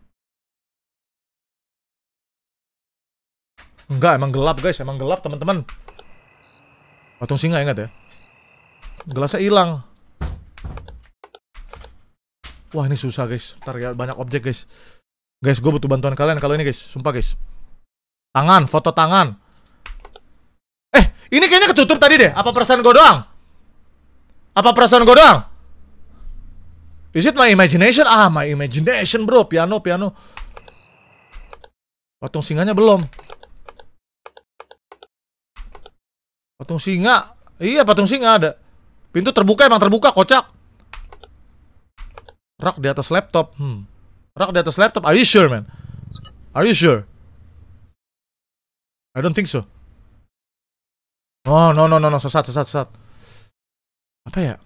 Enggak, emang gelap, guys. Emang gelap, teman-teman. Patung singa, ingat ya. Gelasnya hilang. Wah, ini susah, guys. Ntar ya, banyak objek, guys. Guys, gue butuh bantuan kalian kalau ini, guys. Sumpah, guys. Tangan, foto tangan. Ini kayaknya ketutup tadi deh. Apa perasaan gue doang? Is it my imagination? Ah, my imagination, bro. Piano. Patung singanya belum. Patung singa. Iya, patung singa ada. Pintu terbuka, emang terbuka, kocak. Rak di atas laptop. Are you sure, man? I don't think so. Oh, no. Sesat. Apa ya?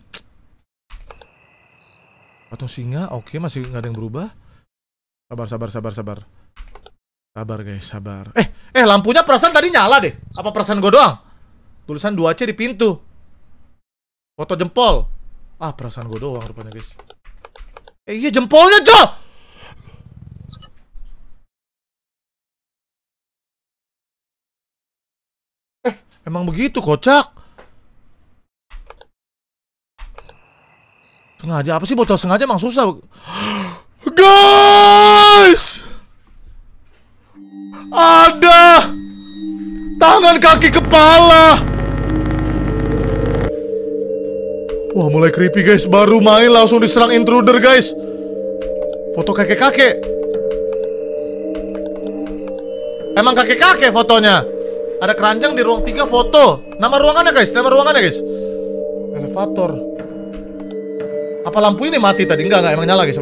Patung singa, oke, masih nggak ada yang berubah. Sabar. Sabar, guys, sabar. Lampunya perasaan tadi nyala deh. Apa perasaan gue doang? Tulisan 2C di pintu. Foto jempol. Ah, perasaan gue doang rupanya, guys. Iya, jempolnya, Jo! Emang begitu, kocak. Sengaja apa sih, bocor sengaja emang susah. Guys! Ada tangan, kaki, kepala. Wah, mulai creepy, guys. Baru main langsung diserang intruder, guys. Foto kakek-kakek. Emang kakek-kakek fotonya. Ada keranjang di ruang 3 foto. Nama ruangannya, guys. Elevator. Apa lampu ini mati tadi? Enggak, emang nyala, guys.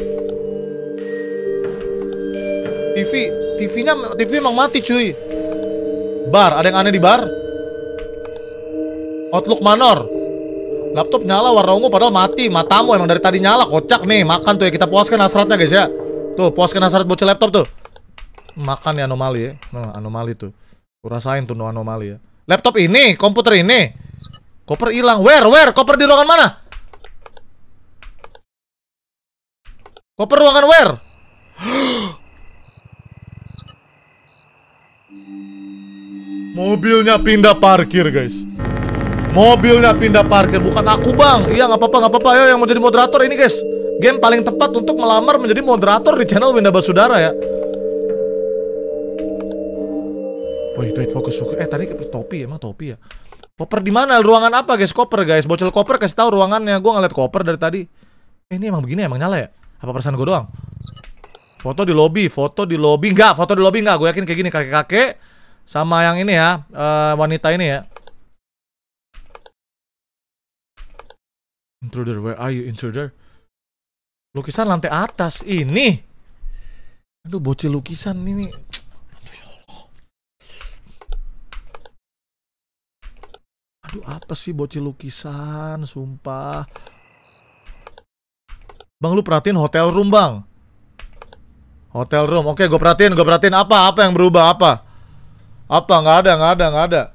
TV emang mati, cuy. Bar, ada yang aneh di bar. Outlook Manor. Laptop nyala warna ungu padahal mati. Matamu emang dari tadi nyala, kocak nih. Makan tuh ya, kita puaskan hasratnya, guys ya. Tuh, puaskan hasrat bocil laptop tuh. Makan ya, anomali ya. Nah, anomali tuh. Rasain tuh, no anomali ya. Laptop ini, komputer ini. Koper hilang. Where? Koper di ruangan mana? Koper ruangan where? Mobilnya pindah parkir, guys. Bukan aku, bang. Iya, nggak apa-apa. Ayo yang mau jadi moderator ini, guys. Game paling tepat untuk melamar menjadi moderator di channel Winda Basudara ya. Wait, fokus. Tadi topi, emang topi ya. Koper di mana? Ruangan apa, guys? Koper, guys. Bocil koper kasih tahu ruangannya. Gue ngeliat koper dari tadi. Ini emang begini, emang nyala ya? Apa perasaan gue doang? Foto di lobby. Enggak, gue yakin kayak gini, kakek-kakek sama yang ini ya, wanita ini ya. Intruder, where are you, intruder? Lukisan lantai atas. Ini. Aduh, bocil lukisan ini. Aduh, apa sih bocil lukisan, sumpah. Bang, lu perhatiin hotel room, Bang. Hotel room. Oke, gue perhatiin. Apa yang berubah, apa? Nggak ada.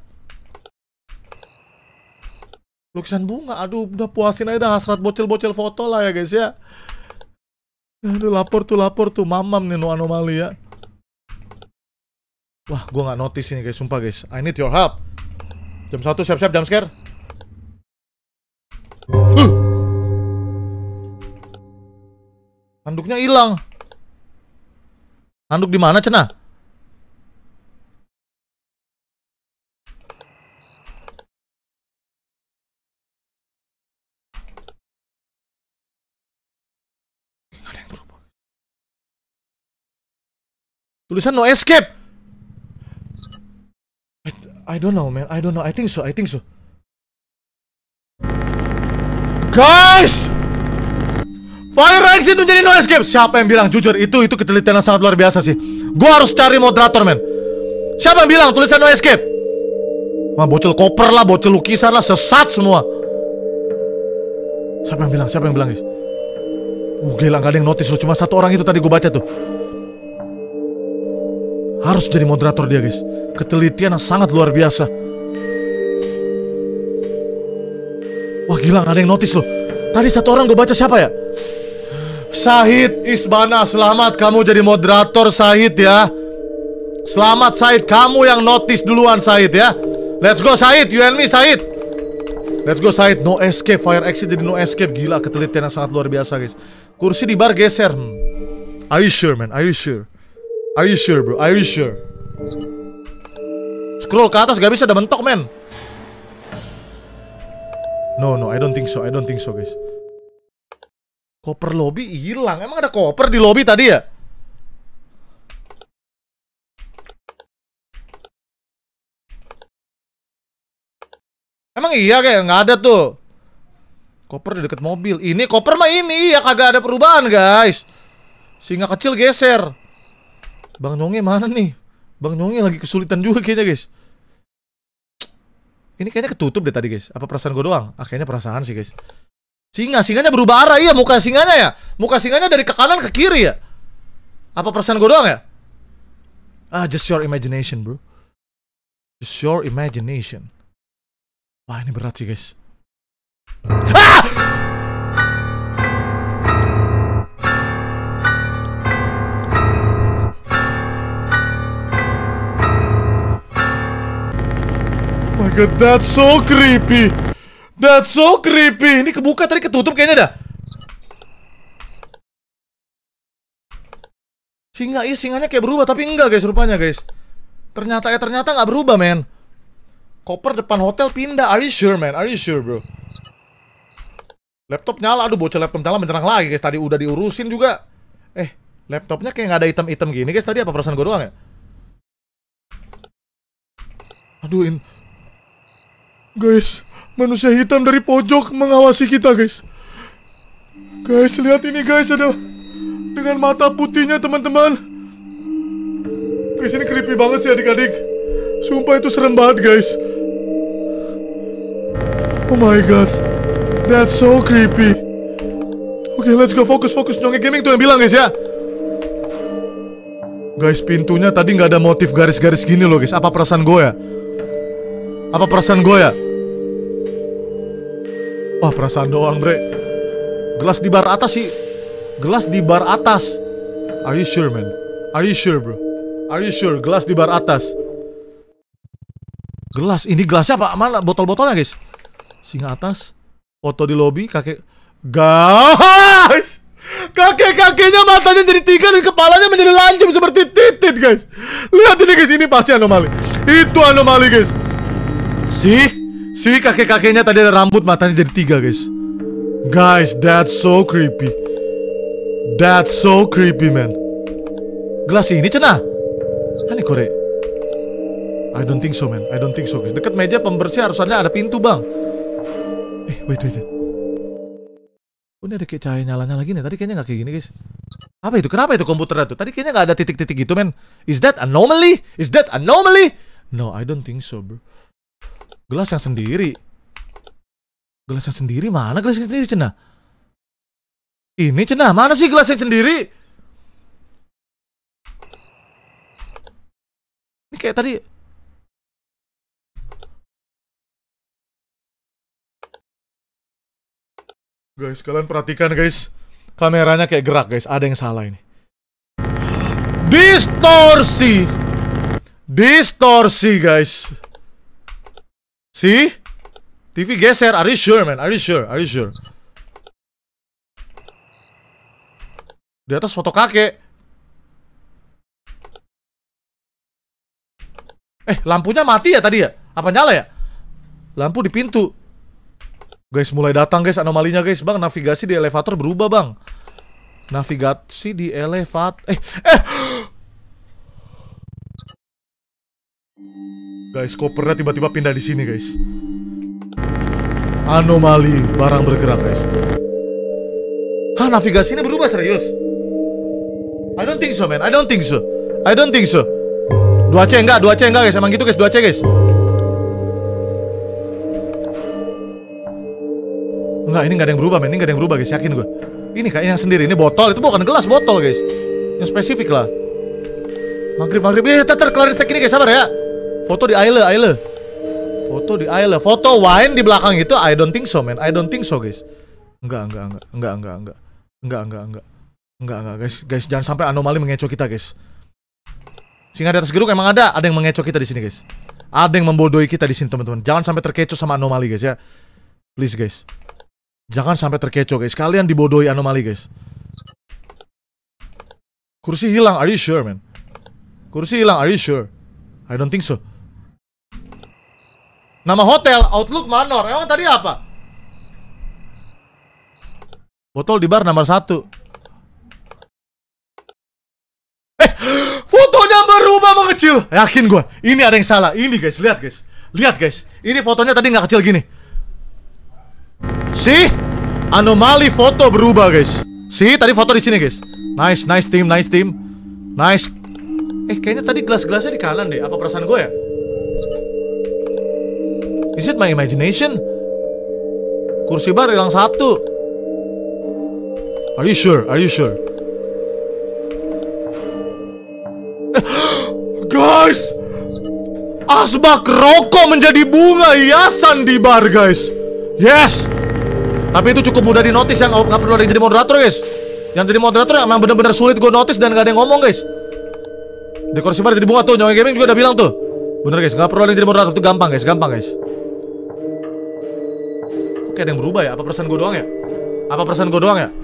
Lukisan bunga. Aduh, udah puasin aja dah hasrat bocil-bocil foto lah ya, guys ya. Aduh, lapor tuh. Mamam nih, no anomali ya. Wah, gue nggak notice ini, guys. Sumpah, guys. I need your help. Jam 1, siap-siap, jam scare. Handuknya hilang. Handuk di mana, Cenah? Gak ada yang berubah. Tulisan no escape. I don't know, man. I don't know. I think so. Guys! Fire exit menjadi no escape. Siapa yang bilang? Jujur, itu ketelitian yang sangat luar biasa sih. Gua harus cari moderator, men. Siapa yang bilang tulisan no escape? Wah, bocil koper lah, bocil lukisan lah, sesat semua. Siapa yang bilang, guys? Gila, gak ada yang notice loh. Cuma satu orang itu tadi gue baca tuh. Harus jadi moderator dia, guys. Ketelitian yang sangat luar biasa. Wah, gila, gak ada yang notice loh. Tadi satu orang gue baca, siapa ya? Syahid Isbana, selamat kamu jadi moderator, Syahid ya. Selamat, Syahid, kamu yang notice duluan, Syahid ya. Let's go, Syahid, you and me, Syahid. Let's go, Syahid. No escape, fire exit jadi no escape. Gila, ketelitian yang sangat luar biasa, guys. Kursi di bar geser. Are you sure, man? Are you sure, bro? Are you sure? Scroll ke atas, gak bisa, udah mentok, man. No, I don't think so, guys. Koper lobby hilang. Emang ada koper di lobby tadi ya? Emang iya kayak nggak ada tuh. Koper di deket mobil. Ini koper mah ini ya kagak ada perubahan, guys. Singa kecil geser. Bang Nyongi mana nih? Bang Nyongi lagi kesulitan juga kayaknya, guys. Ini kayaknya ketutup deh tadi, guys. Apa perasaan gue doang? Kayaknya perasaan sih, guys. Singanya berubah arah. Iya, muka singanya ya. Muka singanya dari ke kanan ke kiri ya. Apa perasaan gue doang ya? Just your imagination, bro. Just your imagination. Wah, ini berat sih, guys. Oh my god, that's so creepy. Ini kebuka tadi, ketutup kayaknya dah. Singanya kayak berubah tapi enggak, guys, rupanya, guys. Ternyata nggak berubah, men. Koper depan hotel pindah. Are you sure, man? Are you sure, bro? Laptop nyala. Aduh, bocah laptop nyala menyerang lagi, guys. Tadi udah diurusin juga. Laptopnya kayak nggak ada item-item gini, guys. Tadi apa perasaan gue doang ya? Aduh, guys, manusia hitam dari pojok mengawasi kita, guys. Guys, lihat ini, guys, ada dengan mata putihnya, teman-teman. Guys, ini creepy banget sih, adik-adik. Sumpah itu serem banget, guys. Oh my god, that's so creepy. Oke, let's go, fokus Nyongi Gaming tuh yang bilang, guys ya. Guys, pintunya tadi nggak ada motif garis-garis gini loh, guys. Apa perasaan gue ya? Wah, perasaan doang, bre. Gelas di bar atas sih. Are you sure, man? Are you sure, bro? Are you sure? Gelas di bar atas. Ini gelasnya apa? Mana botol-botolnya, guys? Singa atas. Foto di lobby, kakek. Guys! Kakek-kakeknya matanya jadi 3 dan kepalanya menjadi lancip seperti titit, guys. Lihat ini, guys. Ini pasti anomali. Itu anomali, guys. Si kakek-kakeknya tadi ada rambut, matanya jadi 3, guys. Guys, that's so creepy. Man. Gelas ini cenah. Kan Kore. I don't think so, man. Guys. Dekat meja pembersih harusnya ada pintu, bang. Wait. Ini ada kayak cahaya nyala-nyala gini. Tadi kayaknya nggak kayak gini guys. Apa itu? Kenapa itu komputernya tuh? Tadi kayaknya nggak ada titik-titik gitu men. Is that anomaly? Is that anomaly? No, I don't think so bro. Gelas yang sendiri. Gelas yang sendiri mana? Gelas yang sendiri cenah? Ini cenah, mana sih gelas yang sendiri? Ini kayak tadi. Guys, kalian perhatikan guys. Kameranya kayak gerak guys. Ada yang salah ini. Distorsi. Distorsi guys. See? TV geser. Are you sure man? Are you sure? Are you sure? Di atas foto kakek. Lampunya mati ya tadi ya? Apa nyala ya? Lampu di pintu. Guys, mulai datang guys anomalinya guys. Bang, navigasi di elevator berubah bang. Navigasi di elevator. Guys, kopernya tiba-tiba pindah di sini guys. Anomali barang bergerak guys. Hah, navigasinya berubah serius? I don't think so man. I don't think so. I don't think so. 2C enggak guys. Emang gitu guys, 2C guys. Enggak, ini nggak ada yang berubah men. Ini nggak ada yang berubah guys, yakin gue. Ini kayaknya yang sendiri. Ini botol, itu bukan gelas, botol guys. Yang spesifik lah. Maghrib. Tetep kelarin stack ini guys, sabar ya. Foto di Aile. Foto di Aile. Foto wine di belakang itu, I don't think so man. I don't think so guys. Enggak guys, jangan sampai anomali mengecoh kita guys. Singa di atas geruk emang ada yang mengecoh kita di sini guys. Ada yang membodohi kita di sini teman-teman. Jangan sampai terkecoh sama anomali guys ya. Please guys. Jangan sampai terkecoh guys. Kalian dibodohi anomali guys. Kursi hilang, are you sure man? Kursi hilang, are you sure? I don't think so. Nama hotel Outlook Manor. Emang tadi apa? Botol di bar nomor 1. Fotonya berubah mengecil. Yakin gue. Ini ada yang salah. Ini guys, lihat guys. Lihat guys. Ini fotonya tadi nggak kecil gini. See? Anomali foto berubah guys. See? Tadi foto di sini guys. Nice team. Nice. Kayaknya tadi gelas-gelasnya di kanan deh. Apa perasaan gue ya? Is it my imagination? Kursi bar hilang 1. Are you sure? Guys, asbak rokok menjadi bunga hiasan di bar guys. Yes. Tapi itu cukup mudah di notice ya. Gak perlu ada yang jadi moderator guys. Yang jadi moderator emang bener-bener sulit gue notice dan gak ada yang ngomong guys. Dekorasi bar jadi bunga tuh. Nyawa Gaming juga udah bilang tuh. Bener guys, gak perlu ada yang jadi moderator. Itu gampang guys. Oke, ada yang berubah ya? Apa perasaan gue doang ya?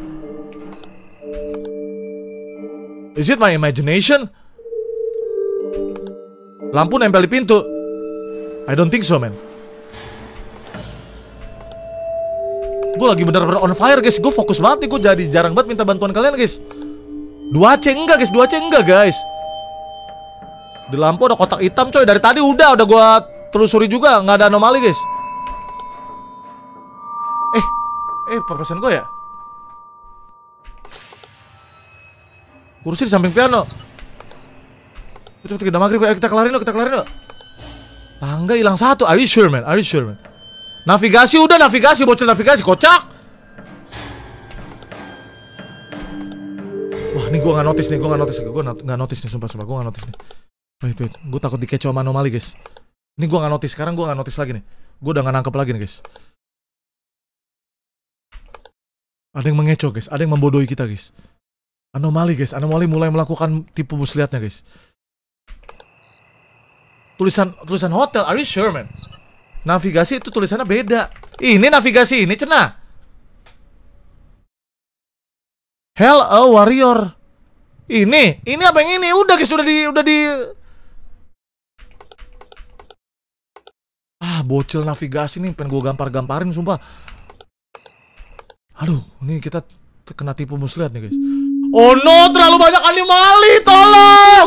Is it my imagination? Lampu nempel di pintu. I don't think so man. Gue lagi bener-bener on fire guys. Gue fokus banget nih. Gue jadi jarang banget minta bantuan kalian guys. 2C enggak guys. Di lampu ada kotak hitam coy. Dari tadi udah gue telusuri juga. Nggak ada anomali guys. Persen gue ya. Kursi di samping piano. Kita maghrib ya. Kita kelarin yuk. Tangga hilang 1. Are you sure man? Navigasi udah, bocil navigasi, kocak. Wah, ini gue nggak notice nih, sumpah, gue nggak notice nih. Wait, gue takut dikecoh sama anomali guys. Ini gue nggak notice, sekarang gue nggak notice lagi nih. Gue udah nggak nangkep lagi nih guys. Ada yang mengecoh guys, ada yang membodohi kita guys. Anomali guys, anomali mulai melakukan tipu muslihatnya guys. Tulisan hotel, are you sure man? Navigasi itu tulisannya beda. Ini navigasi ini cenah. Hello warrior. Ini apa yang ini? Udah guys, udah di. Bocil navigasi nih, pengen gue gamparin sumpah. Aduh, ini kita kena tipu muslihat nih guys. Oh no, terlalu banyak anomali, tolong.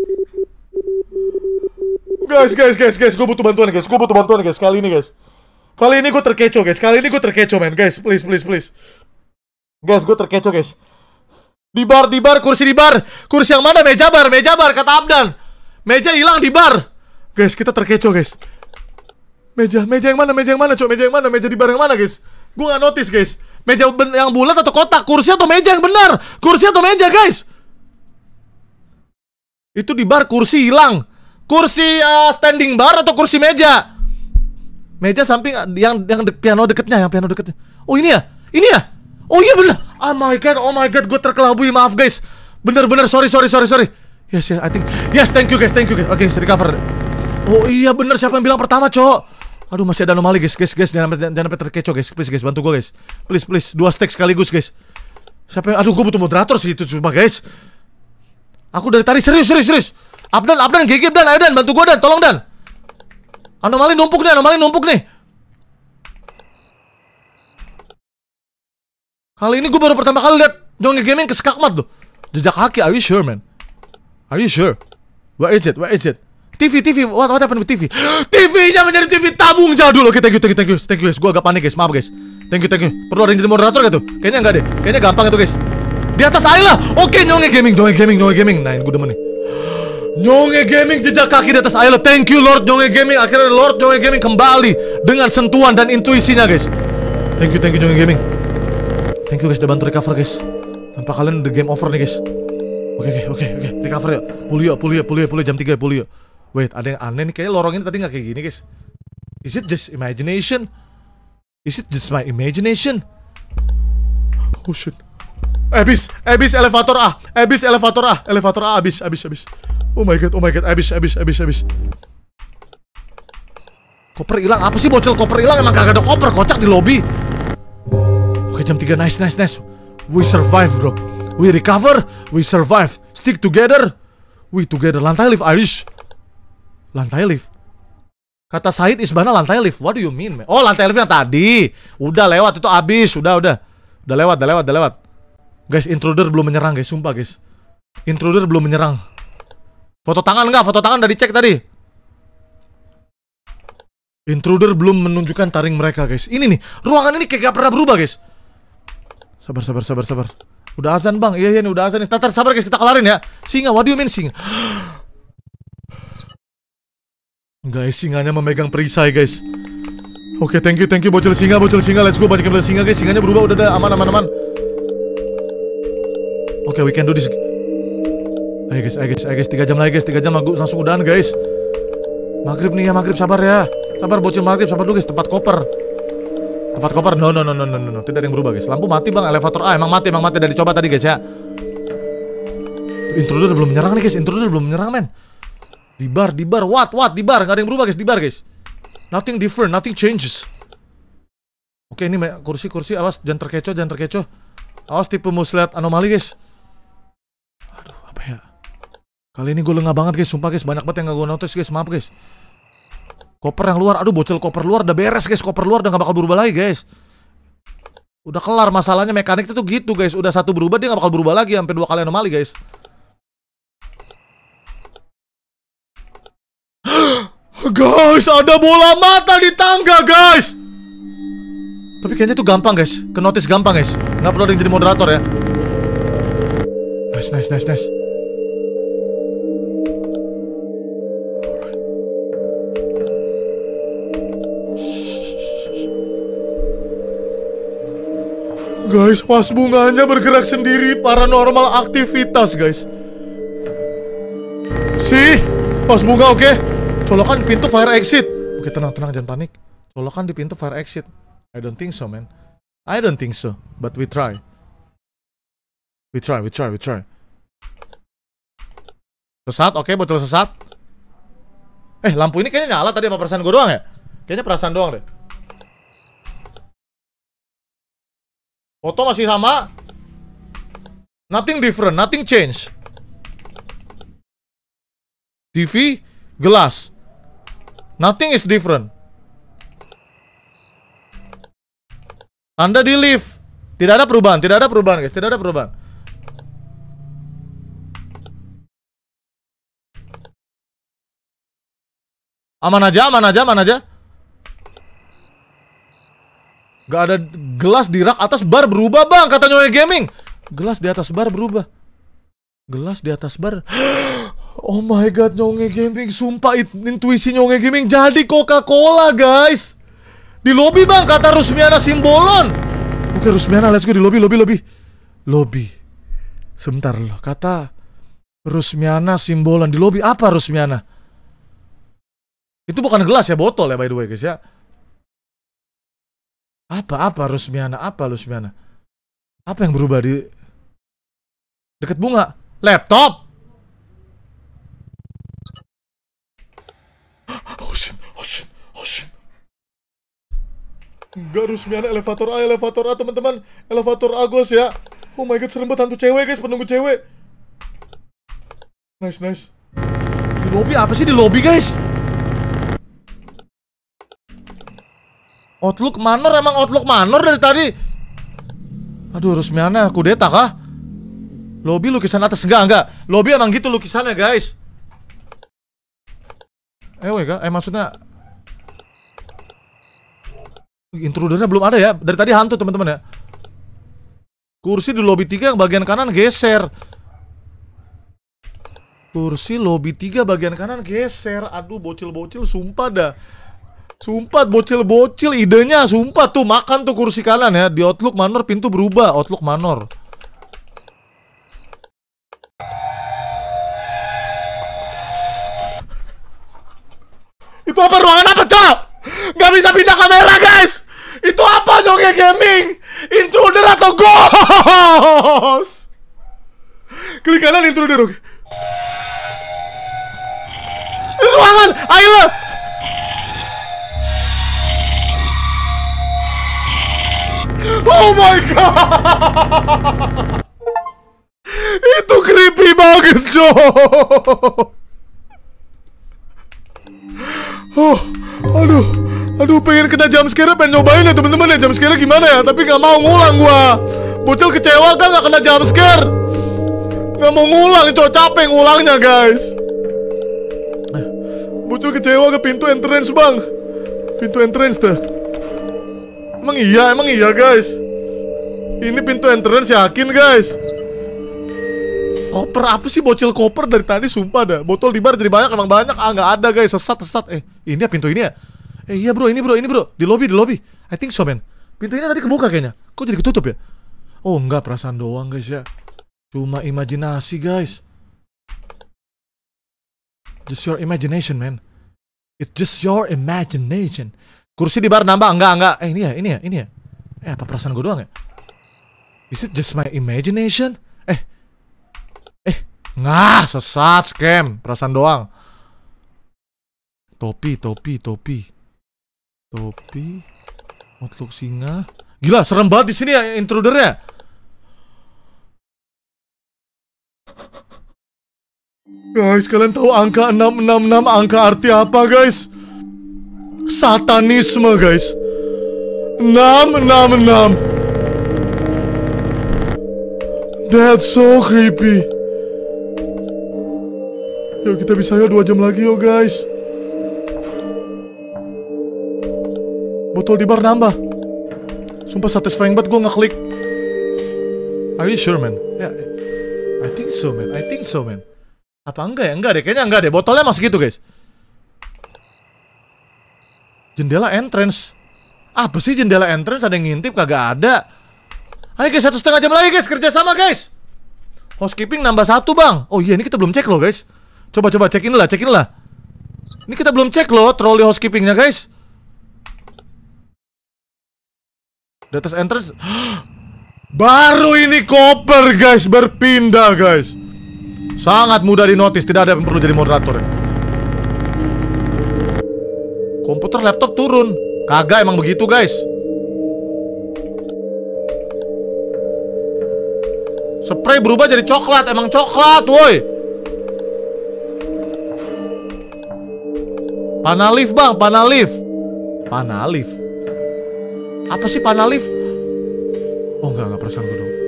Guys, gue butuh bantuan guys. Kali ini guys. Kali ini gue terkecoh guys. Kali ini gue terkecoh men. Guys, please. Guys, gue terkecoh guys. Di bar, kursi di bar. Kursi yang mana? Meja bar, kata Abdan. Meja hilang di bar. Guys, kita terkecoh guys. Meja yang mana, cok? Meja di bar yang mana guys? Gue gak notice guys. Meja yang bulat atau kotak? Kursi atau meja yang benar? Kursi atau meja guys? Itu di bar kursi hilang. Kursi standing bar atau kursi meja? Meja samping yang piano deketnya, Oh ini ya? Oh iya bener. Oh my god, gue terkelabui, maaf guys. Bener, sorry. Yes, I think. Yes, thank you guys. Oke, recover. Oh iya bener, siapa yang bilang pertama, cok? Aduh, masih ada anomali guys. Jangan sampai terkecoh guys. Please guys, bantu gue guys. Please, 2 stack sekaligus guys. Siapa yang... Aduh, gue butuh moderator sih itu cuma guys. Aku dari tadi serius. Abdan, GG Dan, ayo Dan, bantu gue Dan, tolong Dan. Anomali numpuk nih. Kali ini gue baru pertama kali lihat Nyonge Gaming ke skakmat tuh. Jejak kaki, are you sure man? Are you sure? Where is it? TV, what happened with TV? TV-nya menjadi TV tabung jadul. Oke, thank you guys. Gue agak panik guys, maaf guys. Thank you. Perlu ada yang jadi moderator gak tuh? Kayaknya enggak deh, kayaknya gampang itu guys. Di atas Ayla. Oke, Nyonge Gaming. Nah, ini gue demen nih. Nyonge Gaming jejak kaki di atas Ayla. Thank you Lord Nyonge Gaming. Akhirnya Lord Nyonge Gaming kembali dengan sentuhan dan intuisinya guys. Thank you Nyonge Gaming. Thank you guys, udah bantu recover guys. Tanpa kalian the game over nih guys. Oke, recover yuk. Pulih jam 3 pulih yuk. Wait, ada yang aneh nih, kayaknya lorong ini tadi gak kayak gini guys. Is it just imagination? Is it just my imagination? Oh shit. Abis elevator A. Abis. Oh my god, abis. Koper hilang, apa sih bocil koper hilang? Emang kagak ada koper, kocak di lobby. Oke, jam 3, nice. We survive bro. We recover, we survive. Stick together, we together. Lantai lift Irish. Lantai lift. Kata Said Isbana lantai lift. What do you mean man? Oh, lantai lift yang tadi. Udah lewat, itu abis. Udah lewat. Guys, intruder belum menyerang guys, sumpah guys. Intruder belum menyerang. Foto tangan nggak? Foto tangan udah dicek tadi. Intruder belum menunjukkan taring mereka guys. Ini nih, ruangan ini kayak gak pernah berubah guys. Sabar. Udah azan bang. Iya nih udah azan nih. Tatar sabar guys, kita kelarin ya. Singa, what do you mean singa? Guys, singanya memegang perisai guys. Oke, thank you bocil singa. Let's go, banyak bocil singa guys. Singanya berubah, udah aman. Oke, we can do this. Ayo guys, 3 jam lagi guys. 3 jam langsung udahan guys. Maghrib nih ya, sabar ya. Sabar bocil maghrib, sabar dulu guys. Tempat koper. No. Tidak ada yang berubah guys. Lampu mati bang, elevator A emang mati. Udah dicoba tadi guys ya. Intruder belum menyerang nih guys. Men. Di bar. What? Di bar. Gak ada yang berubah guys. Di bar guys. Nothing different. Nothing changes. Oke, ini kursi. Awas, jangan terkecoh. Awas tipe muslihat anomali guys. Aduh, apa ya? Kali ini gue lengah banget guys. Sumpah guys, banyak banget yang gak gue notice guys. Maaf guys. Koper yang luar. Aduh, bocil koper luar udah beres guys. Koper luar udah gak bakal berubah lagi guys. Udah kelar masalahnya, mekanik itu gitu guys. Udah satu berubah, dia gak bakal berubah lagi sampai 2 kali anomali guys. Guys, ada bola mata di tangga guys. Tapi kayaknya itu gampang guys. Ke notice gampang guys. Gak perlu ada yang jadi moderator ya. Nice. Guys, vas bunganya bergerak sendiri. Paranormal aktivitas guys. Vas bunga oke. Colokan pintu fire exit. Oke, tenang, jangan panik. Colokan di pintu fire exit. I don't think so, man. But we try. Sesat, oke, bocil sesat. Lampu ini kayaknya nyala tadi, apa perasaan gue doang ya? Kayaknya perasaan doang deh. Foto masih sama. Nothing different, nothing change. TV, gelas. Nothing is different. Anda di lift. Tidak ada perubahan guys, tidak ada perubahan. Aman aja. Gak ada gelas di rak atas bar berubah bang, kata Nyonya Gaming. Gelas di atas bar berubah. Gelas di atas bar. Oh my god, Nyonya Gaming. Sumpah intuisi Nyonya Gaming jadi Coca-Cola guys. Di lobby bang, kata Rusmiana Simbolon. Oke Rusmiana, let's go di lobby. Lobby. Sebentar loh, kata Rusmiana Simbolon di lobby. Apa Rusmiana? Itu bukan gelas ya, botol ya by the way guys ya. Apa Rusmiana? Apa yang berubah di dekat bunga? Laptop. Oh shit. Enggak, Rusmiana elevator A teman-teman. Elevator Agos ya. Oh my god, serem banget, hantu cewek guys, penunggu cewek. Nice. Di lobby apa sih di lobby guys? Outlook Manor, emang Outlook Manor dari tadi. Aduh, Rusmiana kudeta kah? Lobby lukisan atas, enggak. Lobby emang gitu lukisannya guys. Maksudnya intrudernya belum ada ya. Dari tadi hantu teman-teman ya. Kursi di lobby 3 yang bagian kanan geser. Kursi lobby 3 bagian kanan geser. Aduh, bocil-bocil sumpah dah. Sumpah bocil-bocil idenya, sumpah tuh makan tuh kursi kanan ya. Di Outlook Manor pintu berubah, Outlook Manor. Itu apa, ruangan apa, Cok? Gak bisa pindah kamera, guys. Itu apa, Nyonya Gaming? Intruder atau ghost? Klik kanan intruder, oke. Ruangan, ayo. Oh my god. Itu creepy banget, Cok. Aduh, pengen kena jumpscare, pengen nyobain ya teman-teman ya jumpscare gimana ya, tapi gak mau ngulang gua. Bocil kecewa kan gak kena jumpscare. Gak mau ngulang, Cok, capek ngulangnya guys. Bocil kecewa ke pintu entrance bang. Pintu entrance tuh. Emang iya guys. Ini pintu entrance yakin guys. Koper apa sih bocil koper dari tadi sumpah dah. Botol di bar jadi banyak, emang banyak. Nggak ada guys, sesat. Ini ya pintu ini ya. Iya bro, ini bro. Di lobby. I think so man. Pintu ini tadi kebuka kayaknya. Kok jadi ketutup ya? Oh enggak, perasaan doang guys ya. Cuma imajinasi guys. Just your imagination man. It's just your imagination. Kursi di bar nambah, enggak. Ini ya. Apa perasaan gue doang ya? Is it just my imagination? Sesat, scam, perasaan doang. Topi. Outlook singa. Gila, serem banget di sini ya intrudernya. Guys, kalian tahu angka 666 angka arti apa, guys? Satanisme, guys. 666. That's so creepy. Yuk kita bisa 2 jam lagi yo guys. Botol di bar nambah. Sumpah satisfying banget gue ngeklik. Are you sure man? Yeah, I think so man. Apa enggak ya? Enggak deh, kayaknya enggak deh. Botolnya masih gitu guys. Jendela entrance. Apa sih jendela entrance? Ada yang ngintip? Kagak ada. Ayo guys, 1,5 jam lagi guys, kerja sama guys. Housekeeping nambah 1 bang. Oh iya, ini kita belum cek loh guys. Coba cekin lah. Ini kita belum cek loh troli housekeepingnya guys. Di atas entrance. Baru ini koper guys, berpindah guys. Sangat mudah dinotis, tidak ada yang perlu jadi moderator ya. Komputer laptop turun. Kagak, emang begitu guys. Spray berubah jadi coklat, emang coklat woi. Panalif bang, panalif. Apa sih panalif? Oh enggak perasaan gue dong.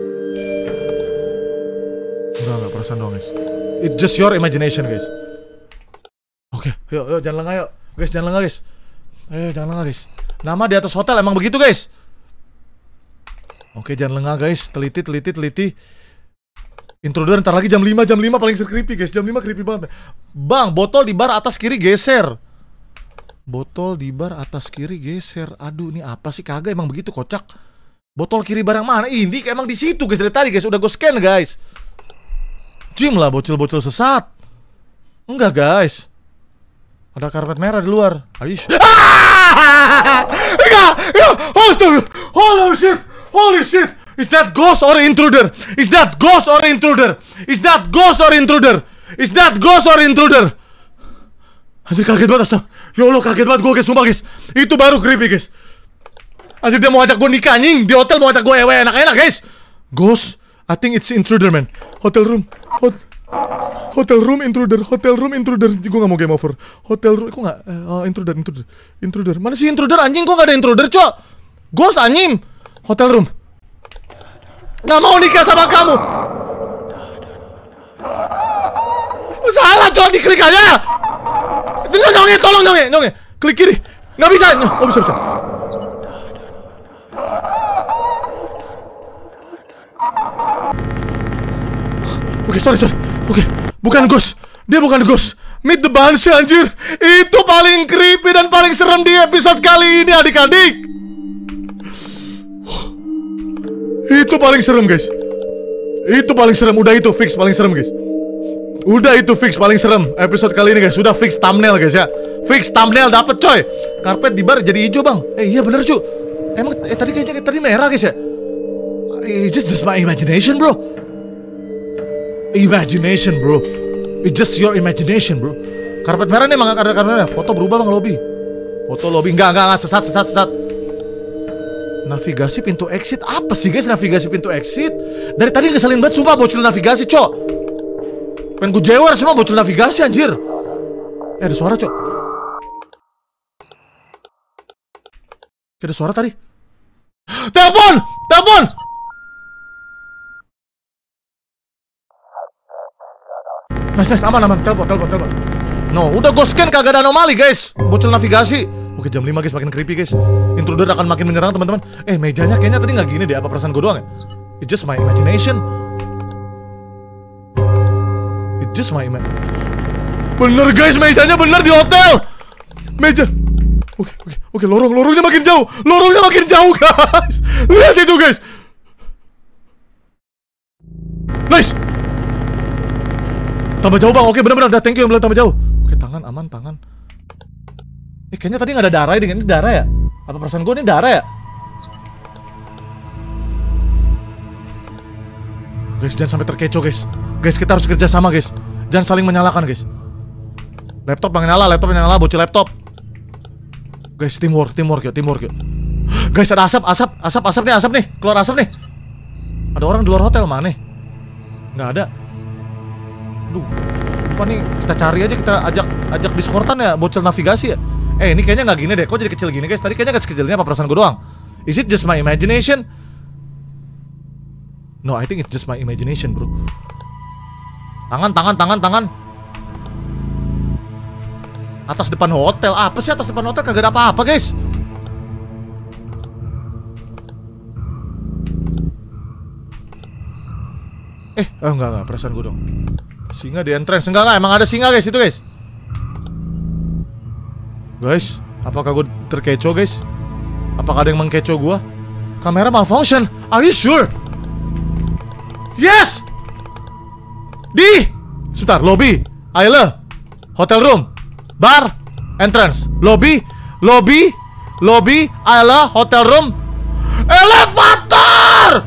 Enggak perasaan dong guys. It's just your imagination guys. Oke, yuk jangan lengah yuk. Guys jangan lengah guys. Ayo jangan lengah guys. Nama di atas hotel, emang begitu guys. Oke, jangan lengah guys. Teliti. Intruder ntar lagi jam 5 paling creepy guys. Jam 5 creepy banget. Bang, botol di bar atas kiri geser. Botol di bar atas kiri geser. Aduh, ini apa sih? Kagak, emang begitu kocak. Botol kiri bar yang mana? Ini emang di situ guys, dari tadi guys. Udah gue scan guys. Jim lah, bocil-bocil sesat. Enggak guys. Ada karpet merah di luar. Enggak! Holy shit! Is that ghost or intruder? Is that ghost or intruder? Is that ghost or intruder? Is that ghost or intruder? Anjir, kaget banget, astaga. Ya Allah, kaget banget gue guys, sumpah guys. Itu baru creepy guys. Anjir, dia mau ajak gue nikah anjing. Di hotel mau ajak gue ewe enak-enak guys. Ghost, I think it's intruder man. Hotel room intruder. Gue gak mau game over. Hotel room, kok gak? Intruder. Mana sih intruder anjing? Kok gak ada intruder cok? Ghost anjing. Hotel room. Gak mau nikah sama kamu. Salah cok, diklik aja. Tolong nyonge. Klik kiri. Gak bisa. Oh bisa. Oke, sorry. Oke, bukan ghost. Dia bukan ghost. Meet the Banshee anjir. Itu paling creepy dan paling serem di episode kali ini adik-adik. Itu paling serem guys. Udah itu fix paling serem guys. Episode kali ini guys. Sudah fix thumbnail guys ya. Fix thumbnail dapet coy. Karpet di bar jadi hijau bang. Iya bener cu. Emang tadi kayaknya merah guys ya. It's just my imagination bro. It's just your imagination bro. Karpet merah nih emang ada karpet merah. Foto berubah bang lobby. Foto lobby. Enggak sesat. Navigasi pintu exit. Apa sih guys navigasi pintu exit? Dari tadi ngeselin banget sumpah bocil navigasi cok. Pengen gue jewer semua bocil navigasi anjir. Ada suara cok. Ada suara tadi. Telepon. Nice, aman. Telepon. No, udah gue scan kagak ada anomali guys. Bocil navigasi. Oke, jam 5 guys, makin creepy guys. Intruder akan makin menyerang teman-teman. Mejanya kayaknya tadi nggak gini deh. Apa perasaan gue doang ya? It's just my imagination. Bener guys, mejanya bener di hotel. Meja. Oke, lorongnya makin jauh. Guys. Lihat itu guys. Nice. Tambah jauh bang. Oke, bener-bener udah thank you yang bilang tambah jauh. Oke, tangan aman. Kayaknya tadi nggak ada darah ya. Ini darah ya? Apa perasaan gue ini darah ya? Guys, jangan sampai terkecoh guys. Guys, kita harus kerja sama guys. Jangan saling menyalahkan guys. Laptop yang nyala, bocil laptop. Guys, teamwork yuk. Guys, ada asap nih, keluar asap nih. Ada orang di luar hotel mana? Nggak ada. Duh, sumpah nih, kita cari aja, kita ajak Discordan ya, bocil navigasi ya. Ini kayaknya nggak gini deh, kok jadi kecil gini guys? Tadi kayaknya nggak sekecilnya, apa perasaan gue doang? Is it just my imagination? No, I think it's just my imagination bro. Tangan. Atas depan hotel, apa sih atas depan hotel? Kagak ada apa-apa guys. Enggak, perasaan gue dong. Singa di entrance, enggak, emang ada singa guys, itu guys. Guys, apakah gue terkecoh guys? Apakah ada yang mengkecoh gue? Kamera malfunction, are you sure? Yes! Sebentar, lobby, aisle, hotel room, bar, entrance, lobby, aisle, hotel room, elevator!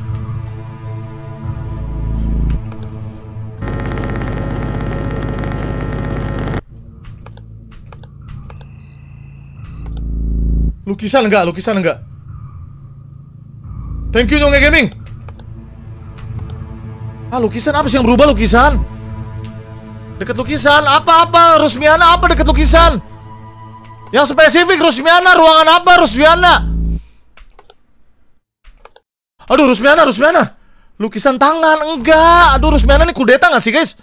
Lukisan enggak? Thank you Nyonge Gaming. Lukisan apa sih yang berubah lukisan? Deket lukisan, apa Rusmiana apa deket lukisan? Yang spesifik Rusmiana, ruangan apa Rusmiana? Aduh Rusmiana. Lukisan tangan, enggak. Aduh Rusmiana nih kudeta gak sih guys?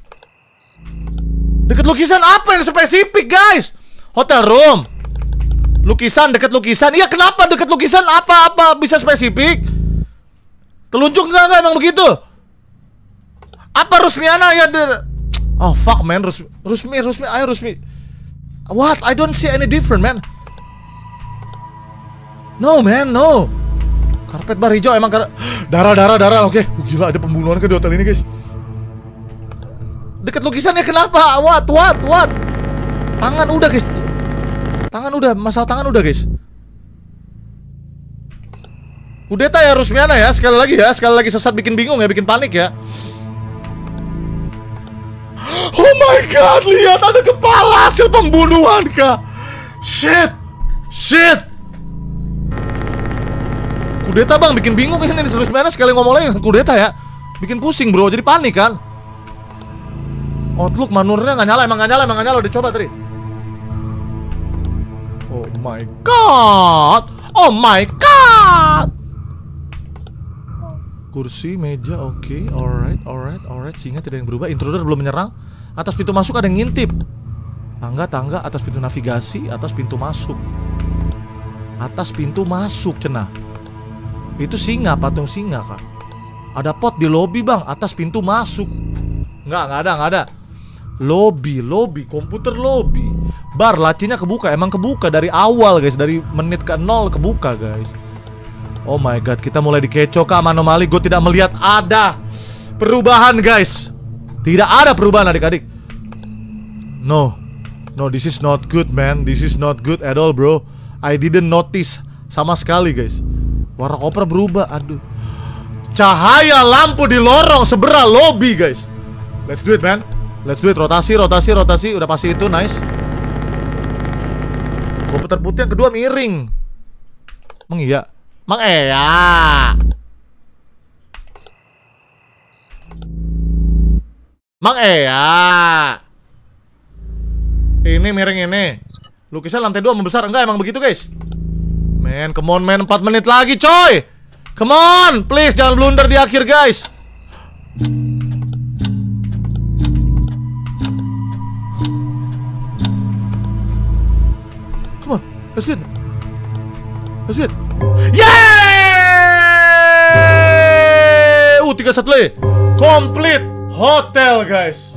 Deket lukisan apa yang spesifik guys? Hotel room, Lukisan, dekat lukisan. Iya, kenapa dekat lukisan? Apa bisa spesifik? Telunjuk enggak emang begitu? Apa Rusmiana ya? Oh fuck man, Rusmi, ayo Rusmi. What? I don't see any different man. No man, no. Karpet bar hijau emang darah. Oke, gila ada pembunuhan ke di hotel ini guys. Dekat lukisannya kenapa? What? Tangan udah guys. Masalah tangan udah guys. Kudeta ya Rusmiana ya, sekali lagi sesat bikin bingung ya, bikin panik ya. Oh my god, lihat ada kepala hasil pembunuhan kah? Shit. Kudeta bang, bikin bingung ini Rusmiana sekali ngomongin kudeta ya. Bikin pusing bro, jadi panik kan. Outlook manurnya nggak nyala, emang nggak nyala, udah coba tadi. Oh my god. Kursi, meja, oke, alright. Singa tidak yang berubah. Intruder belum menyerang. Atas pintu masuk ada yang ngintip. Tangga, atas pintu navigasi, atas pintu masuk. Cenah. Itu singa, patung singa kan. Ada pot di lobi bang, atas pintu masuk. Nggak ada. Lobby, komputer lobby. Bar, lacinya kebuka, emang kebuka dari awal guys. Dari menit ke 0 kebuka guys. Oh my god, kita mulai dikecoh ke anomali. Gue tidak melihat ada perubahan guys. Tidak ada perubahan adik-adik. No, this is not good man. This is not good at all bro. I didn't notice sama sekali guys. Warna koper berubah, aduh. Cahaya lampu di lorong sebelah lobby guys. Let's do it man. Let's do it, rotasi. Udah pasti itu, nice. Komputer putih yang kedua miring. Mang iya. Ini miring ini. Lukisan lantai 2 membesar. Enggak, emang begitu guys. Man, come on man, 4 menit lagi coy. Come on, please jangan blunder di akhir guys. Come on, let's do it. Yeay! 31 lagi. Complete hotel guys.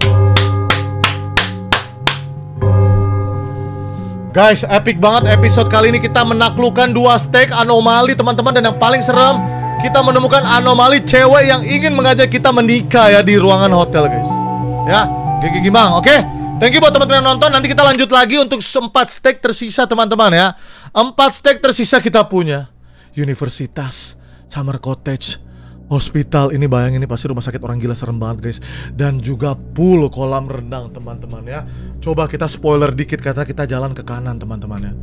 Guys, epic banget episode kali ini. Kita menaklukkan 2 stake anomali teman-teman. Dan yang paling serem, kita menemukan anomali cewek yang ingin mengajak kita menikah ya di ruangan hotel guys. Ya, gigi bang, oke? Thank you buat teman-teman yang nonton. Nanti kita lanjut lagi untuk 4 stake tersisa teman-teman ya. 4 stake tersisa kita punya. Universitas, Summer Cottage, hospital. Ini bayangin, ini pasti rumah sakit orang gila, serem banget guys. Dan juga pool kolam renang teman-teman ya. Coba kita spoiler dikit karena kita jalan ke kanan teman-teman ya.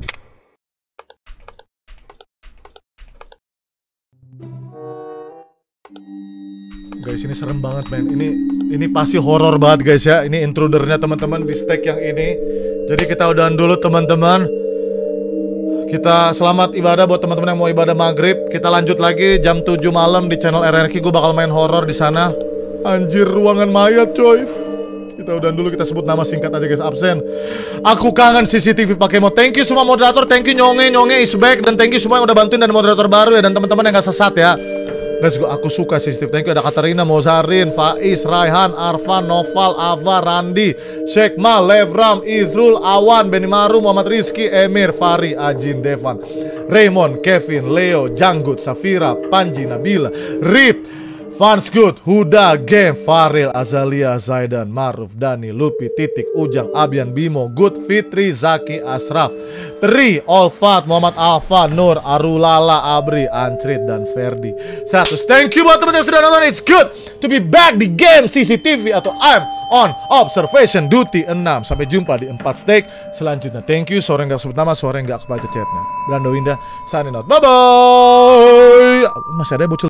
Guys, ini serem banget men. Ini pasti horor banget guys ya. Ini intrudernya teman-teman di stake yang ini. Jadi kita udahan dulu teman-teman. Kita selamat ibadah buat teman-teman yang mau ibadah maghrib. Kita lanjut lagi jam 7 malam di channel RRQ. Gue bakal main horor di sana. Anjir, ruangan mayat coy. Kita udahan dulu, kita sebut nama singkat aja guys, absen. Aku kangen CCTV pakai mod. Thank you semua moderator, thank you Nyonge is back. Dan thank you semua yang udah bantuin dan moderator baru ya. Dan teman-teman yang gak sesat ya. Let's go, aku suka CCTV. Thank you, ada Katarina, Mozarin, Faiz, Raihan, Arfan, Noval, Ava, Randi, Shekma, Levram, Izrul, Awan, Benimaru, Muhammad Rizky, Emir, Fari, Ajin, Devan, Raymond, Kevin, Leo, Janggut, Safira, Panji, Nabila, Rip, Fans Good, Huda, Game, Faril, Azalia, Zaidan, Maruf, Dani, Lupi, Titik, Ujang, Abian, Bimo, Good, Fitri, Zaki, Asraf, Tri, Olfat, Muhammad Alfa, Nur, Arulala, Abri, Antrit, dan Ferdi 100. Thank you buat teman-teman yang sudah nonton. It's good to be back di game CCTV atau I'm on observation duty 6. Sampai jumpa di 4 stake selanjutnya. Thank you. Sore nggak sebut nama, sore nggak kebaca chatnya. Brando Indah, signing out. Bye-bye. Masih ada bocil.